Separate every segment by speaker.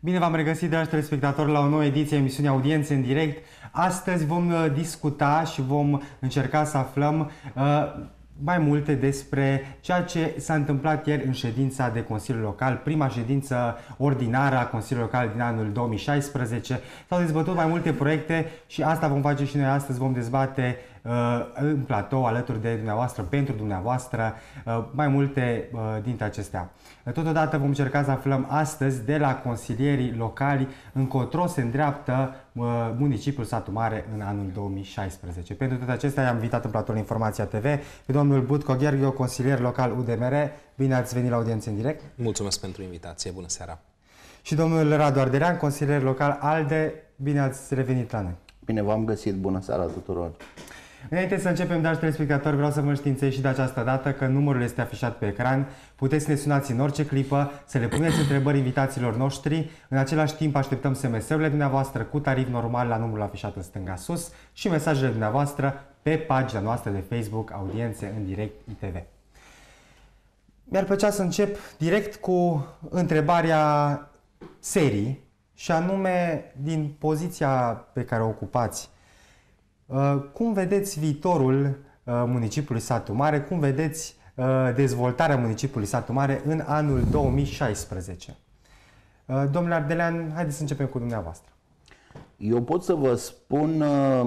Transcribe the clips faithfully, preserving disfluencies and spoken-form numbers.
Speaker 1: Bine v-am regăsit, dragi telespectatori, la o nouă ediție a emisiunii Audiențe în direct. Astăzi vom discuta și vom încerca să aflăm uh, mai multe despre ceea ce s-a întâmplat ieri în ședința de Consiliu Local, prima ședință ordinară a Consiliului Local din anul două mii șaisprezece. S-au dezbătut mai multe proiecte și asta vom face și noi astăzi. Vom dezbate uh, în platou, alături de dumneavoastră, pentru dumneavoastră, uh, mai multe uh, dintre acestea. Totodată vom încerca să aflăm astăzi de la consilierii locali încotro se îndreaptă uh, municipiul Satu Mare în anul două mii șaisprezece. Pentru toate acestea am invitat în platoul Informația T V pe domnul Butco Gheorghiu, consilier local U D M R. Bine ați venit la Audiențe în direct.
Speaker 2: Mulțumesc pentru invitație. Bună seara.
Speaker 1: Și domnul Radu Ardelean, consilier local ALDE. Bine ați revenit la noi.
Speaker 3: Bine v-am găsit. Bună seara tuturor.
Speaker 1: Înainte să începem, dragi telespectatori, vreau să vă înștiințez și de această dată că numărul este afișat pe ecran. Puteți să ne sunați în orice clipă, să le puneți întrebări invitațiilor noștri. În același timp așteptăm S M S-urile dumneavoastră cu tarif normal la numărul afișat în stânga sus și mesajele dumneavoastră pe pagina noastră de Facebook Audiențe în direct I T V. Mi-ar plăcea să încep direct cu întrebarea serii și anume din poziția pe care o ocupați. Cum vedeți viitorul municipiului Satu Mare? Cum vedeți dezvoltarea municipiului Satu Mare în anul două mii șaisprezece? Domnule Ardelean, haideți să începem cu dumneavoastră.
Speaker 3: Eu pot să vă spun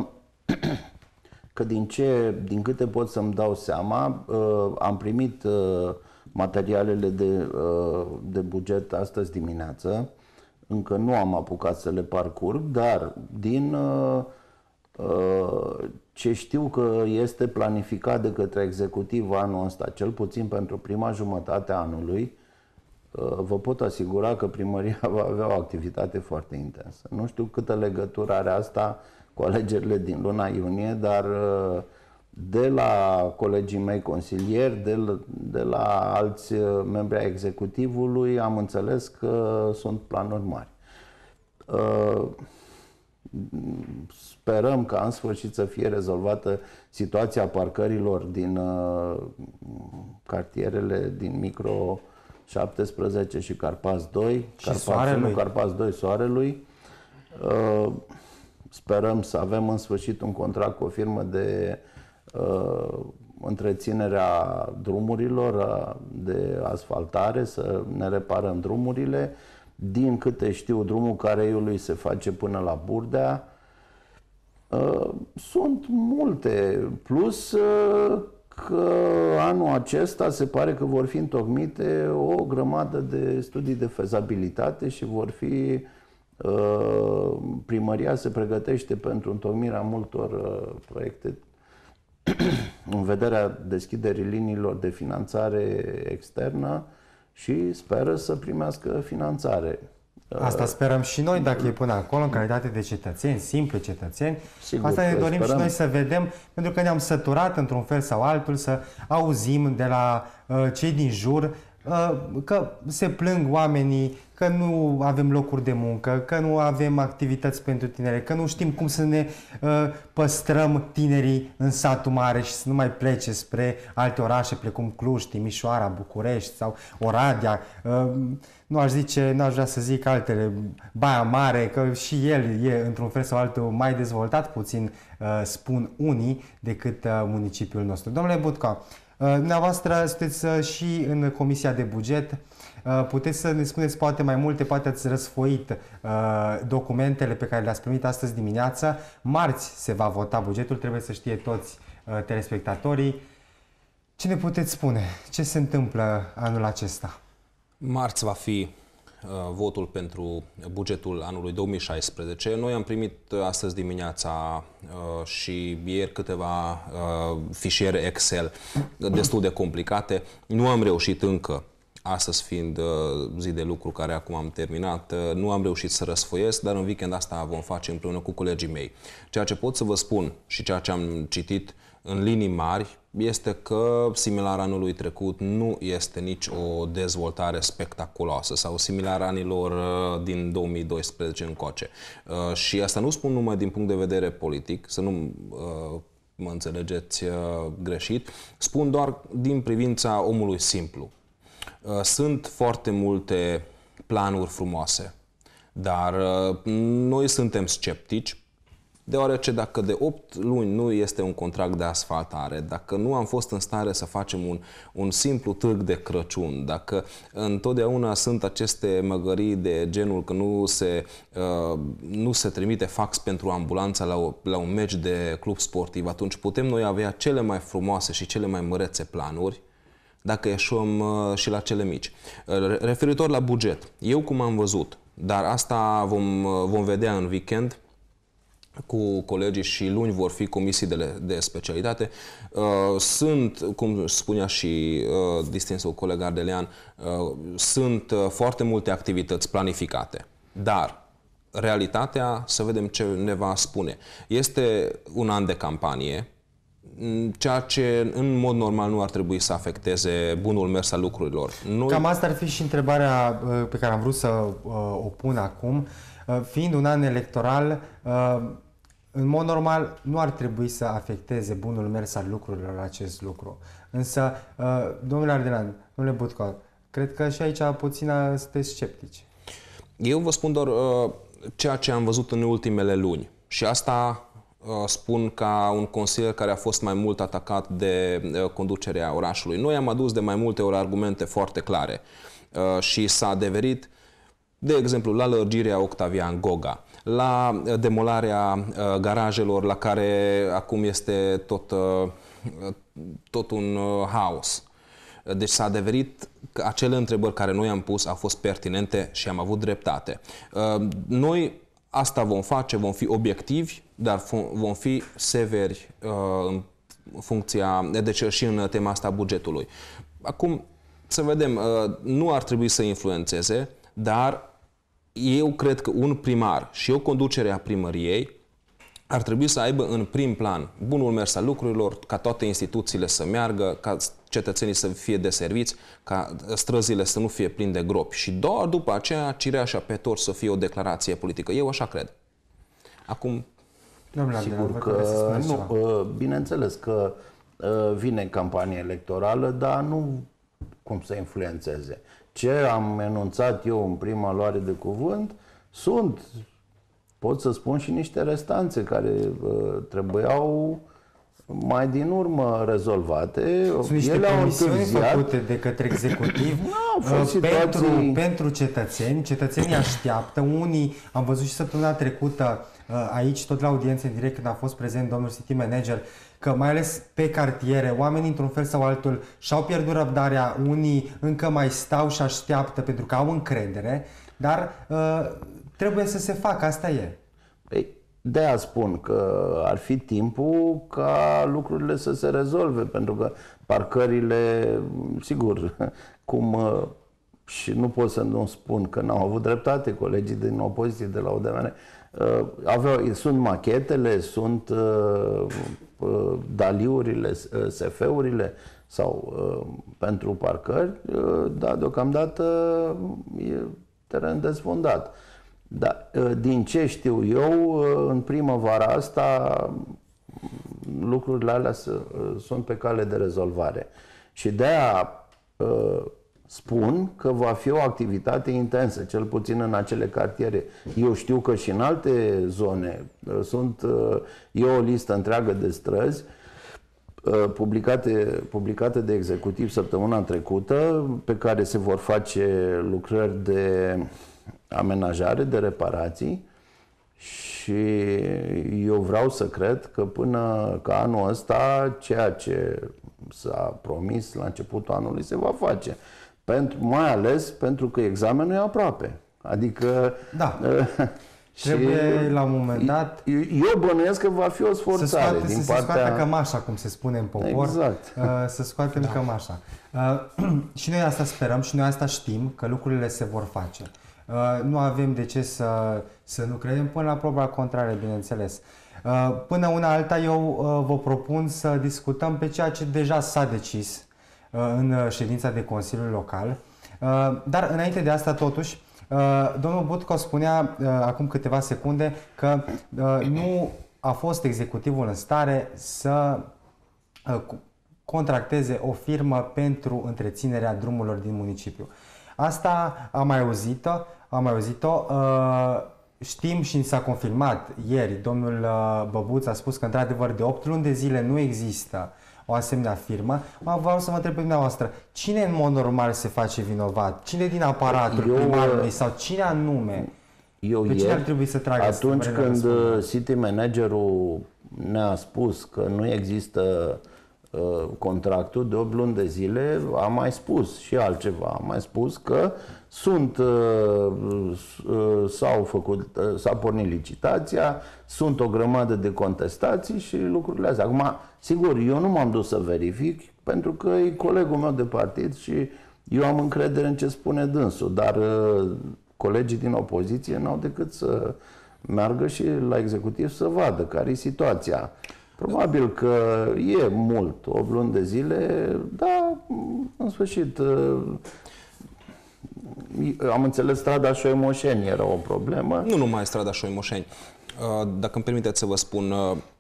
Speaker 3: că din, ce, din câte pot să-mi dau seama, am primit materialele de, de buget astăzi dimineață. Încă nu am apucat să le parcurg, dar din ce știu că este planificat de către executiv anul ăsta, cel puțin pentru prima jumătate a anului, vă pot asigura că primăria va avea o activitate foarte intensă. Nu știu câtă legătură are asta cu alegerile din luna iunie, dar de la colegii mei consilieri, de la, de la alți membri ai executivului, am înțeles că sunt planuri mari. Sperăm ca în sfârșit să fie rezolvată situația parcărilor din uh, cartierele din Micro șaptesprezece și Carpați doi,
Speaker 1: și
Speaker 3: Carpați
Speaker 1: Soarelui.
Speaker 3: unu, Carpați doi, Soarelui. Uh, sperăm să avem în sfârșit un contract cu o firmă de uh, întreținerea drumurilor, de asfaltare, să ne reparăm drumurile. Din câte știu, drumul Careiului se face până la Burdea. Sunt multe, plus că anul acesta se pare că vor fi întocmite o grămadă de studii de fezabilitate și vor fi, primăria se pregătește pentru întocmirea multor proiecte în vederea deschiderii liniilor de finanțare externă și speră să primească finanțare.
Speaker 1: Asta sperăm și noi, dacă e până acolo, în calitate de cetățeni, simpli cetățeni.
Speaker 3: Sigur,
Speaker 1: asta ne dorim
Speaker 3: sperăm.
Speaker 1: Și noi să vedem, pentru că ne-am săturat într-un fel sau altul să auzim de la uh, cei din jur uh, că se plâng oamenii, că nu avem locuri de muncă, că nu avem activități pentru tineri, că nu știm cum să ne uh, păstrăm tinerii în Satu Mare și să nu mai plece spre alte orașe precum Cluj, Timișoara, București sau Oradea. Uh, nu aș zice, nu aș vrea să zic altele, Baia Mare, că și el e într-un fel sau altul mai dezvoltat, puțin uh, spun unii, decât uh, municipiul nostru. Domnule Butco, uh, dumneavoastră sunteți uh, și în Comisia de Buget. Puteți să ne spuneți poate mai multe, poate ați răsfoit uh, documentele pe care le-ați primit astăzi dimineață. Marți se va vota bugetul, trebuie să știe toți uh, telespectatorii. Ce ne puteți spune? Ce se întâmplă anul acesta?
Speaker 2: Marți va fi uh, votul pentru bugetul anului două mii șaisprezece. Noi am primit astăzi dimineața uh, și ieri câteva uh, fișiere Excel destul de complicate. Nu am reușit încă, astăzi fiind uh, zi de lucru care acum am terminat, uh, nu am reușit să răsfoiesc, dar în weekend asta vom face împreună cu colegii mei. Ceea ce pot să vă spun și ceea ce am citit în linii mari este că, similar anului trecut, nu este nici o dezvoltare spectaculoasă sau similar anilor uh, din două mii doisprezece încoace. Uh, și asta nu spun numai din punct de vedere politic, să nu uh, mă înțelegeți uh, greșit, spun doar din privința omului simplu. Sunt foarte multe planuri frumoase, Dar noi suntem sceptici, deoarece dacă de opt luni nu este un contract de asfaltare, dacă nu am fost în stare să facem un, un simplu târg de Crăciun, dacă întotdeauna sunt aceste măgării de genul că nu se, uh, nu se trimite fax pentru ambulanța la, o, la un meci de club sportiv, atunci putem noi avea cele mai frumoase și cele mai mărețe planuri, dacă ieșim uh, și la cele mici. Uh, referitor la buget, eu cum am văzut, dar asta vom, uh, vom vedea în weekend, cu colegii, și luni vor fi comisii de, de specialitate. Uh, sunt, cum spunea și uh, distinsul coleg Ardelean, uh, sunt uh, foarte multe activități planificate, dar realitatea, să vedem ce ne va spune. Este un an de campanie, ceea ce în mod normal nu ar trebui să afecteze bunul mers al lucrurilor. Noi...
Speaker 1: Cam asta ar fi și întrebarea uh, pe care am vrut să uh, o pun acum. Uh, fiind un an electoral, uh, în mod normal, nu ar trebui să afecteze bunul mers al lucrurilor acest lucru. Însă, domnule Ardelean, domnule Butco, cred că și aici puțin sunteți sceptici.
Speaker 2: Eu vă spun doar ceea ce am văzut în ultimele luni. Și asta spun ca un consilier care a fost mai mult atacat de conducerea orașului. Noi am adus de mai multe ori argumente foarte clare și s-a adeverit, de exemplu, la lărgirea Octavian Goga, la demolarea uh, garajelor, la care acum este tot, uh, tot un uh, haos. Deci s-a adeverit că acele întrebări care noi am pus au fost pertinente și am avut dreptate. Uh, noi asta vom face, vom fi obiectivi, dar vom fi severi uh, în funcția, deci și în tema asta bugetului. Acum, să vedem, uh, nu ar trebui să influențeze, dar eu cred că un primar și o conducere a primăriei ar trebui să aibă în prim plan bunul mers al lucrurilor, ca toate instituțiile să meargă, ca cetățenii să fie deserviți, ca străzile să nu fie pline de gropi și doar după aceea cireașa pe tort să fie o declarație politică. Eu așa cred. Acum...
Speaker 1: Domnule,
Speaker 3: sigur că, nu, bineînțeles că vine campania electorală, dar nu cum să influențeze. Ce am enunțat eu în prima luare de cuvânt sunt, pot să spun, și niște restanțe care uh, trebuiau mai din urmă rezolvate.
Speaker 1: Sunt niște
Speaker 3: Ele
Speaker 1: promisiuni făcute de către executiv uh, situații... pentru, pentru cetățeni. Cetățenii așteaptă. Unii, am văzut și săptămâna trecută uh, aici, tot la audiență în direct, când a fost prezent domnul City Manager, că mai ales pe cartiere, oamenii într-un fel sau altul și-au pierdut răbdarea, unii încă mai stau și așteaptă pentru că au încredere, dar uh, trebuie să se facă, asta e.
Speaker 3: Păi, de-aia spun că ar fi timpul ca lucrurile să se rezolve, pentru că parcările, sigur, cum uh, și nu pot să nu spun că n-au avut dreptate colegii din opoziție de la U D M R, uh, aveau, sunt machetele, sunt uh, uh, daliurile, uh, S F-urile sau uh, pentru parcări, uh, dar deocamdată e teren desfundat. Dar uh, din ce știu eu, uh, în primăvara asta lucrurile alea uh, sunt pe cale de rezolvare. Și de-aia uh, spun că va fi o activitate intensă, cel puțin în acele cartiere. Eu știu că și în alte zone sunt, e o listă întreagă de străzi publicate, publicate de executiv săptămâna trecută, pe care se vor face lucrări de amenajare, de reparații, și eu vreau să cred că până ca anul ăsta ceea ce s-a promis la începutul anului se va face. Pentru, mai ales pentru că examenul e aproape. Adică...
Speaker 1: Da. Trebuie la un moment dat...
Speaker 3: Eu bănuiesc că va fi o sforțare
Speaker 1: să scoate,
Speaker 3: din
Speaker 1: să
Speaker 3: partea...
Speaker 1: se scoată cămașa, cum se spune în popor.
Speaker 3: Exact.
Speaker 1: Să scoatem da. cămașa. Și noi asta sperăm și noi asta știm, că lucrurile se vor face. Nu avem de ce să, să nu credem, până la proba contrară, bineînțeles. Până una alta, eu vă propun să discutăm pe ceea ce deja s-a decis în ședința de Consiliu Local. Dar înainte de asta, totuși, domnul Butco spunea acum câteva secunde că nu a fost executivul în stare să contracteze o firmă pentru întreținerea drumurilor din municipiu. Asta am mai auzit-o, am mai auzit-o. Uh, știm și s-a confirmat ieri, domnul uh, Băbuț a spus că într-adevăr de opt luni de zile nu există o asemenea firmă. Vreau să vă întreb pe dumneavoastră, cine în mod normal se face vinovat? Cine din aparatul
Speaker 3: Eu,
Speaker 1: primarului sau cine anume?
Speaker 3: Eu
Speaker 1: pe cine ar trebui să tragă?
Speaker 3: Atunci când city managerul ne-a spus că nu există uh, contractul de opt luni de zile, am mai spus și altceva. Am mai spus că sunt, uh, uh, s-au făcut, uh, s-a pornit licitația, sunt o grămadă de contestații și lucrurile astea. Acum, sigur, eu nu m-am dus să verific pentru că e colegul meu de partid și eu am încredere în ce spune dânsul, dar uh, colegii din opoziție n-au decât să meargă și la executiv să vadă care e situația. Probabil că e mult, opt luni de zile, dar în sfârșit am înțeles strada Șoimoșeni era o problemă.
Speaker 2: Nu numai strada Șoimoșeni. Dacă îmi permiteți să vă spun,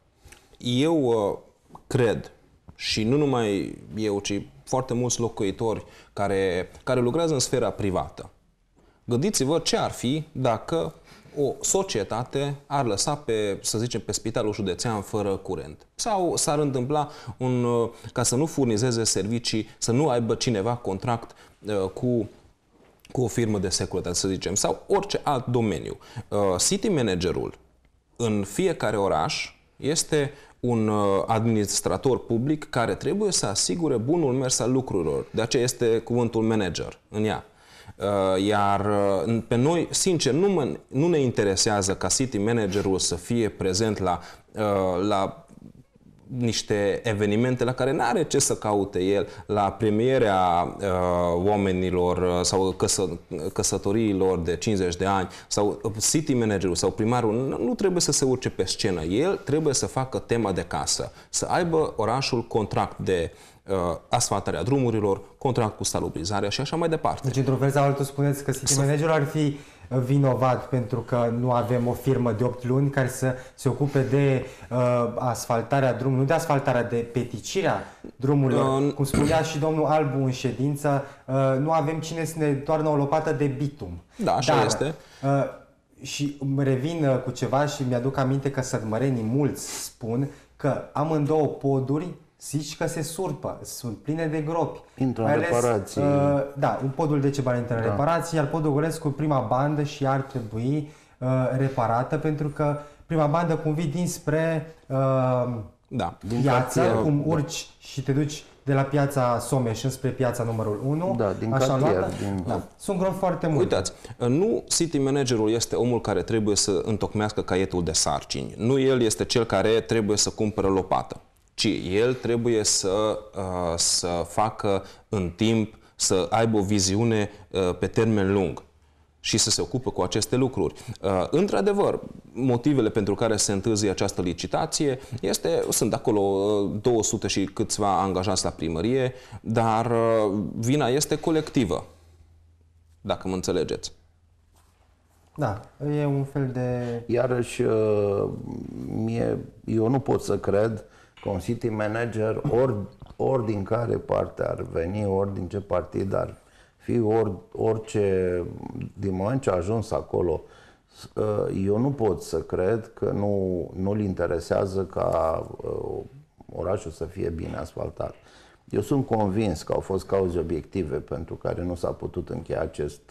Speaker 2: eu cred, și nu numai eu, ci foarte mulți locuitori care, care lucrează în sfera privată. Gândiți-vă ce ar fi dacă o societate ar lăsa pe, să zicem, pe spitalul județean fără curent. Sau s-ar întâmpla un, ca să nu furnizeze servicii, să nu aibă cineva contract uh, cu, cu o firmă de securitate, să zicem, sau orice alt domeniu. Uh, city managerul în fiecare oraș este un uh, administrator public care trebuie să asigure bunul mers al lucrurilor. De aceea este cuvântul manager în ea. Iar pe noi, sincer, nu, mă, nu ne interesează ca city managerul să fie prezent la, la niște evenimente la care n-are ce să caute el, la premierea oamenilor sau căsă, căsătoriilor de cincizeci de ani, sau city managerul sau primarul nu trebuie să se urce pe scenă. El trebuie să facă tema de casă, să aibă orașul contract de asfaltarea drumurilor, contract cu salubrizarea și așa mai departe.
Speaker 1: Deci, într-un fel sau altul, spuneți că city managerul ar fi vinovat pentru că nu avem o firmă de opt luni care să se ocupe de uh, asfaltarea drumului, nu de asfaltarea, de peticirea drumurilor. Uh, Cum spunea și domnul Albu în ședință, uh, nu avem cine să ne toarnă o lopată de bitum.
Speaker 2: Da, așa Dar, este.
Speaker 1: Uh, și revin uh, cu ceva și mi-aduc aminte că sădmărenii mulți spun că amândouă poduri zici că se surpă, sunt pline de gropi.
Speaker 3: Intră în reparații.
Speaker 1: Uh, da, un podul Decebal intră în da. reparații, iar podul Golescu prima bandă și ar trebui uh, reparată pentru că prima bandă cum vii dinspre uh,
Speaker 2: da.
Speaker 1: piață, din cum urci da. și te duci de la piața Someș înspre piața numărul unu.
Speaker 3: Da, din
Speaker 1: așa
Speaker 3: cartier. Din...
Speaker 1: Da. Sunt gropi foarte multe.
Speaker 2: Uitați, nu city managerul este omul care trebuie să întocmească caietul de sarcini. Nu el este cel care trebuie să cumpără lopată, ci el trebuie să, uh, să facă în timp, să aibă o viziune uh, pe termen lung și să se ocupe cu aceste lucruri. Uh, într-adevăr, motivele pentru care se întârzie această licitație este, sunt acolo uh, două sute și câțiva angajați la primărie, dar uh, vina este colectivă, dacă mă înțelegeți.
Speaker 1: Da, e un fel de...
Speaker 3: Iarăși, uh, mie, eu nu pot să cred că un city manager, ori, ori din care parte ar veni, ori din ce partid ar fi, ori, orice, din moment ce a ajuns acolo, eu nu pot să cred că nu, nu-l interesează ca orașul să fie bine asfaltat. Eu sunt convins că au fost cauze obiective pentru care nu s-a putut încheia acest...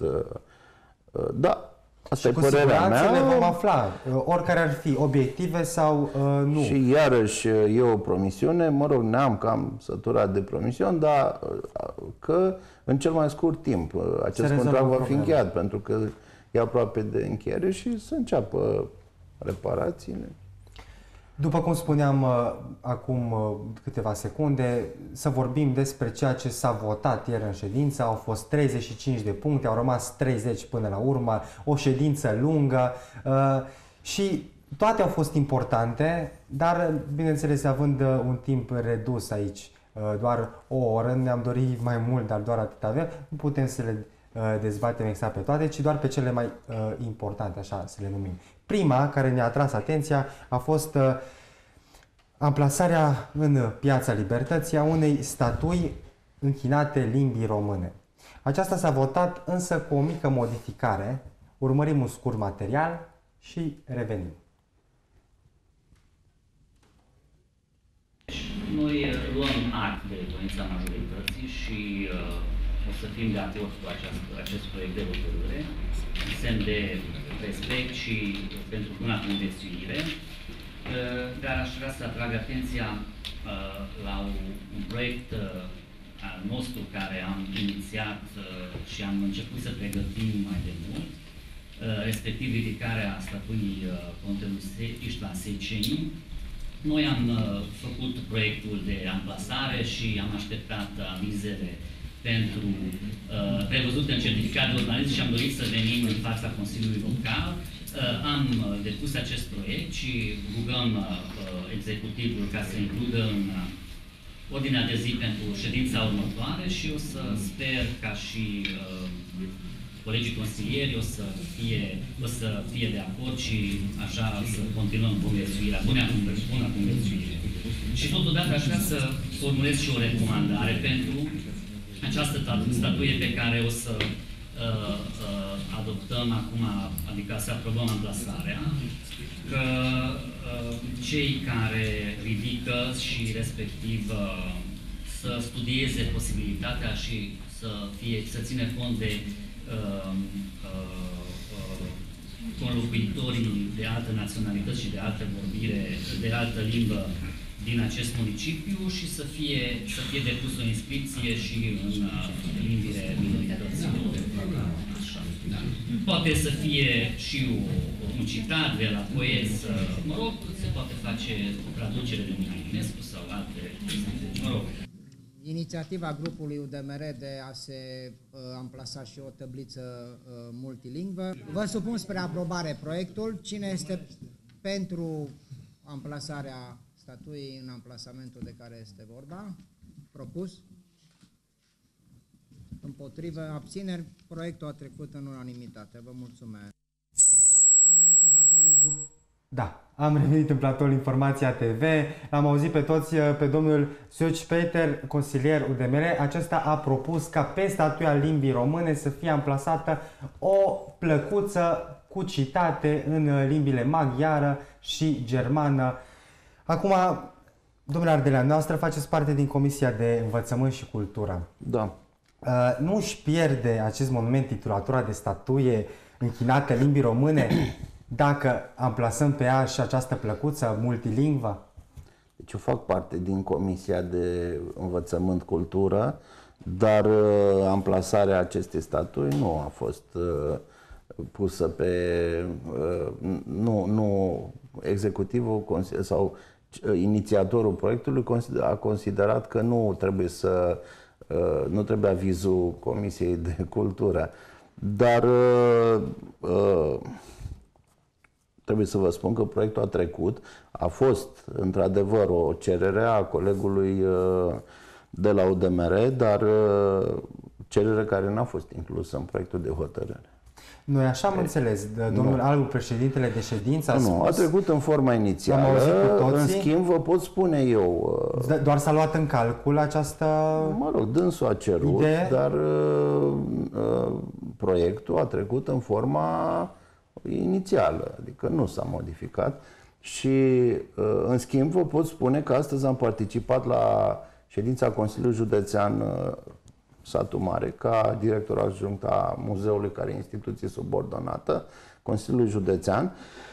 Speaker 3: Da, asta
Speaker 1: și
Speaker 3: e părerea mea.
Speaker 1: ne vom afla, oricare ar fi, obiective sau uh, nu.
Speaker 3: Și iarăși e o promisiune, mă rog, ne-am cam săturat de promisiuni, dar că în cel mai scurt timp acest contract va fi încheiat, pentru că e aproape de încheiere și să înceapă reparațiile.
Speaker 1: După cum spuneam uh, acum uh, câteva secunde, să vorbim despre ceea ce s-a votat ieri în ședință. Au fost treizeci și cinci de puncte, au rămas treizeci până la urmă, o ședință lungă uh, și toate au fost importante, dar bineînțeles având un timp redus aici, uh, doar o oră, ne-am dorit mai mult, dar doar atât avem, nu putem să le uh, dezbatem exact pe toate, ci doar pe cele mai uh, importante, așa să le numim. Prima care ne-a atras atenția a fost uh, amplasarea în Piața Libertății a unei statui închinate limbii române. Aceasta s-a votat însă cu o mică modificare, Urmărim un scurt material și revenim.
Speaker 4: Noi luăm act de voința majorității și uh, o să fim de acord cu aceast, acest proiect de hotărâre, în semn de respect și pentru buna conviețuire. Uh, dar aș vrea să atrag atenția uh, la un, un proiect uh, al nostru care am inițiat uh, și am început să pregătim mai de mult, uh, respectiv ridicarea statuii uh, Contelui Iștvan Széchenyi. Noi am uh, făcut proiectul de amplasare și am așteptat avizele pentru uh, prevăzute în certificat de urbanism și am dorit să venim în fața Consiliului Local. Uh, am uh, depus acest proiect și rugăm uh, executivul ca să includă în uh, ordinea de zi pentru ședința următoare și o să sper ca și uh, colegii consilieri o să fie, o să fie de acord și așa să continuăm conviețuirea, bună conviețuire. Și totodată aș vrea să formulez și o recomandare pentru această statuie pe care o să uh, uh, adoptăm acum, adică să aprobăm amplasarea, că uh, cei care ridică și respectiv uh, să studieze posibilitatea și să, fie, să ține cont de uh, uh, uh, conlocuitorii de altă naționalitate și de altă vorbire, de altă limbă din acest municipiu și să fie, să fie depus o inscripție și în uh, limbile minorităților. Poate să fie și o, un citat de la poet, mă rog, se poate face o traducere de Eminescu sau alte, mă rog.
Speaker 5: Inițiativa grupului U D M R de a se uh, amplasa și o tabliță uh, multilingvă. Vă supun spre aprobare proiectul. Cine este pentru amplasarea statuii în amplasamentul de care este vorba? Propus? Împotrivă? Abțineri? Proiectul a trecut în unanimitate. Vă mulțumesc.
Speaker 1: Am revenit în platoul Da, am revenit în platoul Informația T V. L-am auzit pe toți, pe domnul Suci Peter, consilier U D M R. Acesta a propus ca pe statuia limbii române să fie amplasată o plăcuță cu citate în limbile maghiară și germană. Acum, domnule Ardelean, noastră faceți parte din Comisia de Învățământ și Cultură.
Speaker 3: Da.
Speaker 1: Uh, nu își pierde acest monument titulatura de statuie închinată limbii române dacă amplasăm pe ea și această plăcuță multilingvă?
Speaker 3: Deci eu fac parte din Comisia de Învățământ Cultură, dar uh, amplasarea acestei statui nu a fost uh, pusă pe... Uh, nu, nu, executivul sau uh, inițiatorul proiectului a considerat că nu trebuie să uh, nu trebuie avizul Comisiei de Cultură, dar uh, uh, trebuie să vă spun că proiectul a trecut, a fost într-adevăr o cerere a colegului uh, de la U D M R, dar uh, cerere care n-a fost inclusă în proiectul de hotărâre.
Speaker 1: Noi așa am înțeles, domnul nu. Albu, președintele de ședință, a
Speaker 3: Nu,
Speaker 1: spus...
Speaker 3: a trecut în forma inițială, în schimb vă pot spune eu...
Speaker 1: Uh, doar s-a luat în calcul această...
Speaker 3: Mă rog, dânsul a cerut, idee? dar uh, uh, proiectul a trecut în forma inițială, adică nu s-a modificat și uh, în schimb vă pot spune că astăzi am participat la ședința Consiliului Județean uh, Satu Mare, ca director adjunct a muzeului, care e instituție subordonată Consiliului Județean,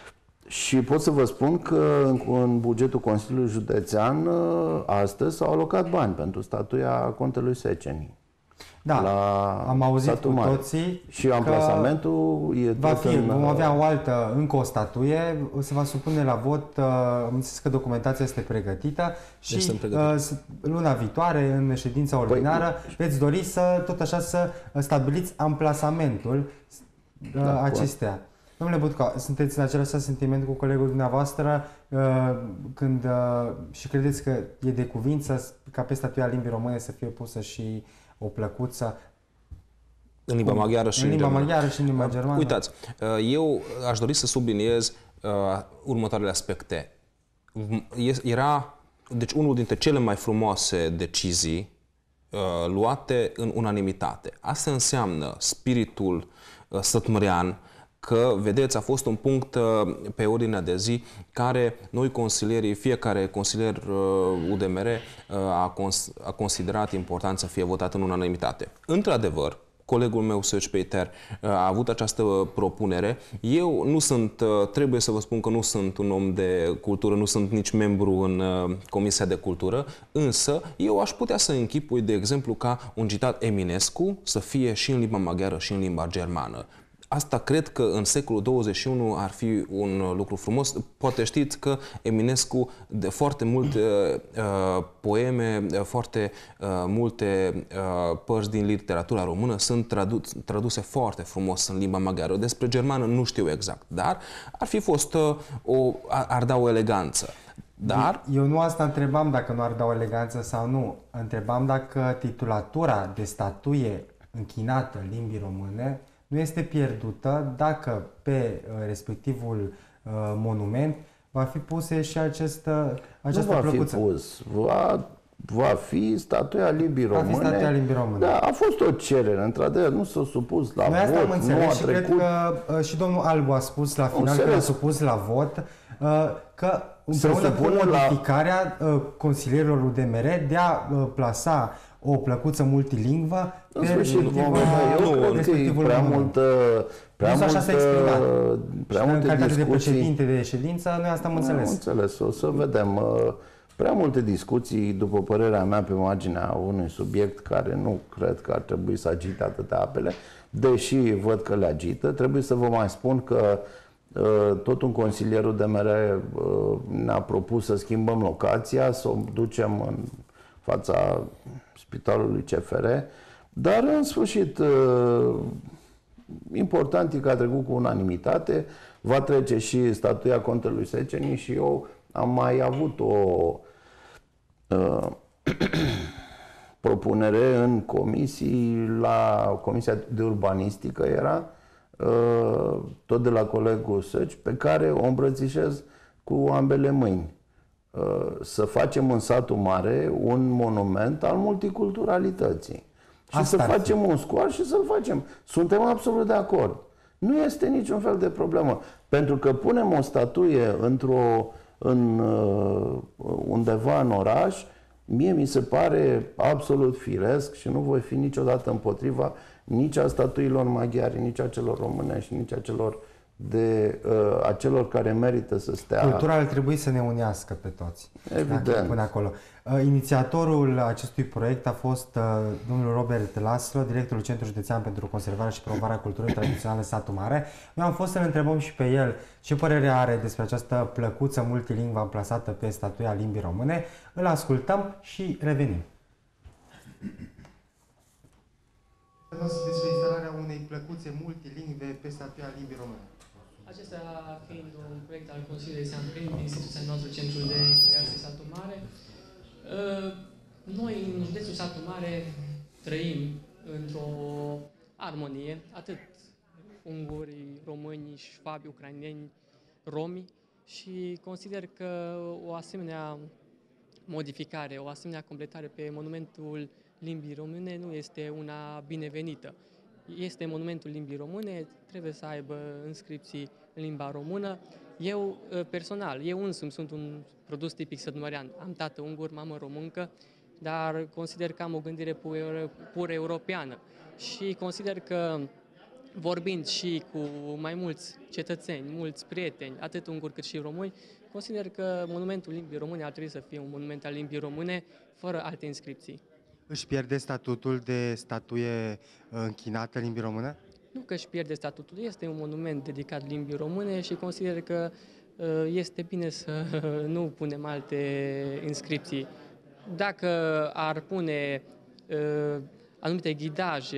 Speaker 3: și pot să vă spun că în, în bugetul Consiliului Județean astăzi s-au alocat bani pentru statuia Contelui Széchenyi.
Speaker 1: Da, la am auzit cu toții
Speaker 3: și amplasamentul e
Speaker 1: va
Speaker 3: tot
Speaker 1: fi,
Speaker 3: în...
Speaker 1: vom avea o altă, încă o statuie, se va supune la vot, am înțeles că documentația este pregătită și uh, luna viitoare, în ședința ordinară, păi, veți dori să, tot așa, să stabiliți amplasamentul uh, da, acestea. Domnule Butca, sunteți în același sentiment cu colegul dumneavoastră uh, când uh, și credeți că e de cuvință ca pe statuia limbii române să fie pusă și o plăcuță
Speaker 2: în limba maghiară și
Speaker 1: în limba maghiară și în limba germană?
Speaker 2: Uitați, eu aș dori să subliniez uh, următoarele aspecte. Era, deci, unul dintre cele mai frumoase decizii uh, luate în unanimitate. Asta înseamnă spiritul uh, sătmărean, că, vedeți, a fost un punct pe ordinea de zi care noi consilierii, fiecare consilier U D M R a, cons a considerat important să fie votat în unanimitate. Într-adevăr, colegul meu, Serge Peter, a avut această propunere. Eu nu sunt, trebuie să vă spun că nu sunt un om de cultură, nu sunt nici membru în Comisia de Cultură, însă eu aș putea să închipui, de exemplu, ca un citat Eminescu să fie și în limba maghiară și în limba germană. Asta cred că în secolul douăzeci și unu ar fi un lucru frumos. Poate știți că Eminescu de foarte multe uh, poeme, foarte uh, multe uh, părți din literatura română sunt tradu traduse foarte frumos în limba maghiară. Despre germană nu știu exact, dar ar fi fost uh, o, ar da o eleganță. Dar...
Speaker 1: Eu nu asta întrebam dacă nu ar da o eleganță sau nu. Întrebam dacă titulatura de statuie închinată limbii române nu este pierdută dacă pe uh, respectivul uh, monument va fi puse și această, această
Speaker 3: nu va
Speaker 1: plăcuță.
Speaker 3: fi pus. Va, va fi statuia limbii române.
Speaker 1: Va fi statuia limbii române.
Speaker 3: Da, a fost o cerere, într-adevăr, nu s-a supus la
Speaker 1: Noi asta
Speaker 3: vot,
Speaker 1: am înțeles
Speaker 3: nu a
Speaker 1: și
Speaker 3: trecut.
Speaker 1: cred că uh, și domnul Albu a spus la final, când a supus la vot, uh, că împreună cu modificarea la... uh, consilierilor U D M R de a uh, plasa o plăcuță multilingvă
Speaker 3: în sfârșit vom vedea. Eu cred că e prea multă, prea multă, prea multe discuții.
Speaker 1: De președinte de ședință, noi asta am înțeles.
Speaker 3: Am înțeles, o să vedem. Prea multe discuții, după părerea mea, pe marginea unui subiect care nu cred că ar trebui să agite atâtea apele, deși văd că le agită. Trebuie să vă mai spun că tot un consilier U D M R ne-a propus să schimbăm locația, să o ducem în fața Spitalului C F R, dar în sfârșit important e că a trecut cu unanimitate, va trece și statuia Contelui Secenii și eu am mai avut o uh, propunere în comisii, la Comisia de Urbanistică era, uh, tot de la colegul Săci, pe care o îmbrățișez cu ambele mâini. Să facem în satul mare un monument al multiculturalității. Și Asta să facem fi. un scoar și să-l facem. Suntem absolut de acord. Nu este niciun fel de problemă. Pentru că punem o statuie într-o, în, undeva în oraș, mie mi se pare absolut firesc și nu voi fi niciodată împotriva nici a statuilor maghiare, nici a celor românești, nici a celor de uh, acelor care merită să stea.
Speaker 1: Cultura ar trebui să ne unească pe toți.
Speaker 3: Evident.
Speaker 1: Până acolo. Uh, inițiatorul acestui proiect a fost uh, domnul Robert Laslo, directorul Centrului Județean pentru Conservarea și Promovarea Culturii Tradiționale Satul Mare. Noi am fost să-l întrebăm și pe el ce părere are despre această plăcuță multilingvă amplasată pe statuia limbii române. Îl ascultăm și revenim. Despre instalarea unei plăcuțe multilingve pe statuia limbii române.
Speaker 6: Acesta fiind un proiect al Consiliului San Prin, instituția noastră, Centrul de Creație Satul Mare, noi în județul Satul Mare trăim într-o armonie, atât unguri, români, șvabi, ucraineni, romi, și consider că o asemenea modificare, o asemenea completare pe monumentul limbii române nu este una binevenită. Este monumentul limbii române, trebuie să aibă inscripții în limba română. Eu, personal, eu însumi sunt un produs tipic sătmărean. Am tată ungur, mamă româncă, dar consider că am o gândire pur, pur europeană. Și consider că, vorbind și cu mai mulți cetățeni, mulți prieteni, atât unguri cât și români, consider că monumentul limbii române ar trebui să fie un monument al limbii române, fără alte inscripții.
Speaker 1: Își pierde statutul de statuie închinată limbii române?
Speaker 6: Nu că își pierde statutul, este un monument dedicat limbii române și consider că este bine să nu punem alte inscripții. Dacă ar pune anumite ghidaje...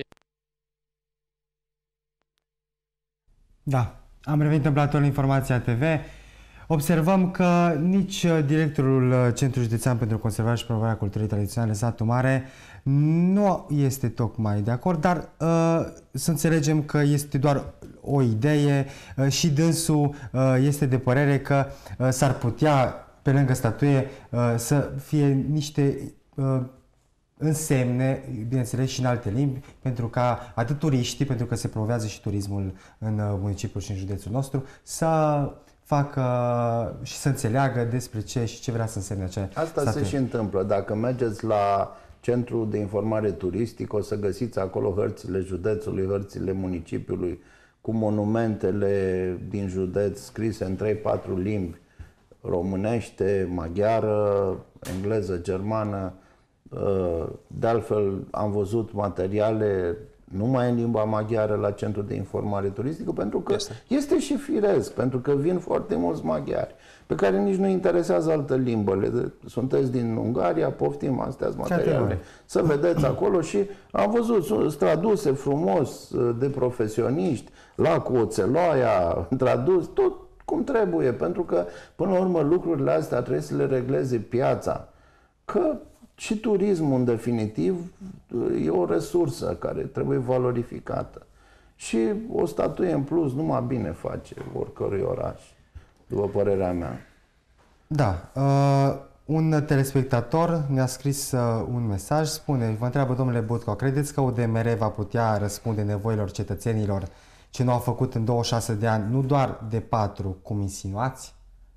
Speaker 1: Da, am revenit în platou Informația T V. Observăm că nici directorul Centrului Județean pentru Conservarea și Promovarea Culturii Tradiționale Satul Mare nu este tocmai de acord, dar uh, să înțelegem că este doar o idee uh, și dânsul uh, este de părere că uh, s-ar putea, pe lângă statuie, uh, să fie niște uh, însemne, bineînțeles, și în alte limbi, pentru ca atât turiștii, pentru că se promovează și turismul în municipiul și în județul nostru, să facă și să înțeleagă despre ce și ce vrea să însemne acea
Speaker 3: Asta
Speaker 1: statuie.
Speaker 3: se și întâmplă. Dacă mergeți la Centrul de Informare Turistică, o să găsiți acolo hărțile județului, hărțile municipiului, cu monumentele din județ scrise în trei patru limbi, românește, maghiară, engleză, germană. De altfel, am văzut materiale numai în limba maghiară la Centrul de Informare Turistică, pentru că este, este și firesc, pentru că vin foarte mulți maghiari, pe care nici nu interesează altă limbă. Sunteți din Ungaria, poftim, astea materiale. Să vedeți acolo și am văzut, sunt traduse frumos de profesioniști, lacul Oțeloaia, tradus, tot cum trebuie, pentru că, până la urmă, lucrurile astea trebuie să le regleze piața. Că și turismul, în definitiv, e o resursă care trebuie valorificată. Și o statuie în plus numai bine face oricărui oraș, după părerea mea.
Speaker 1: Da. Uh, un telespectator ne-a scris uh, un mesaj, spune, vă întreabă, domnule Butco, credeți că U D M R va putea răspunde nevoilor cetățenilor ce nu au făcut în douăzeci și șase de ani, nu doar de patru, cum insinuați?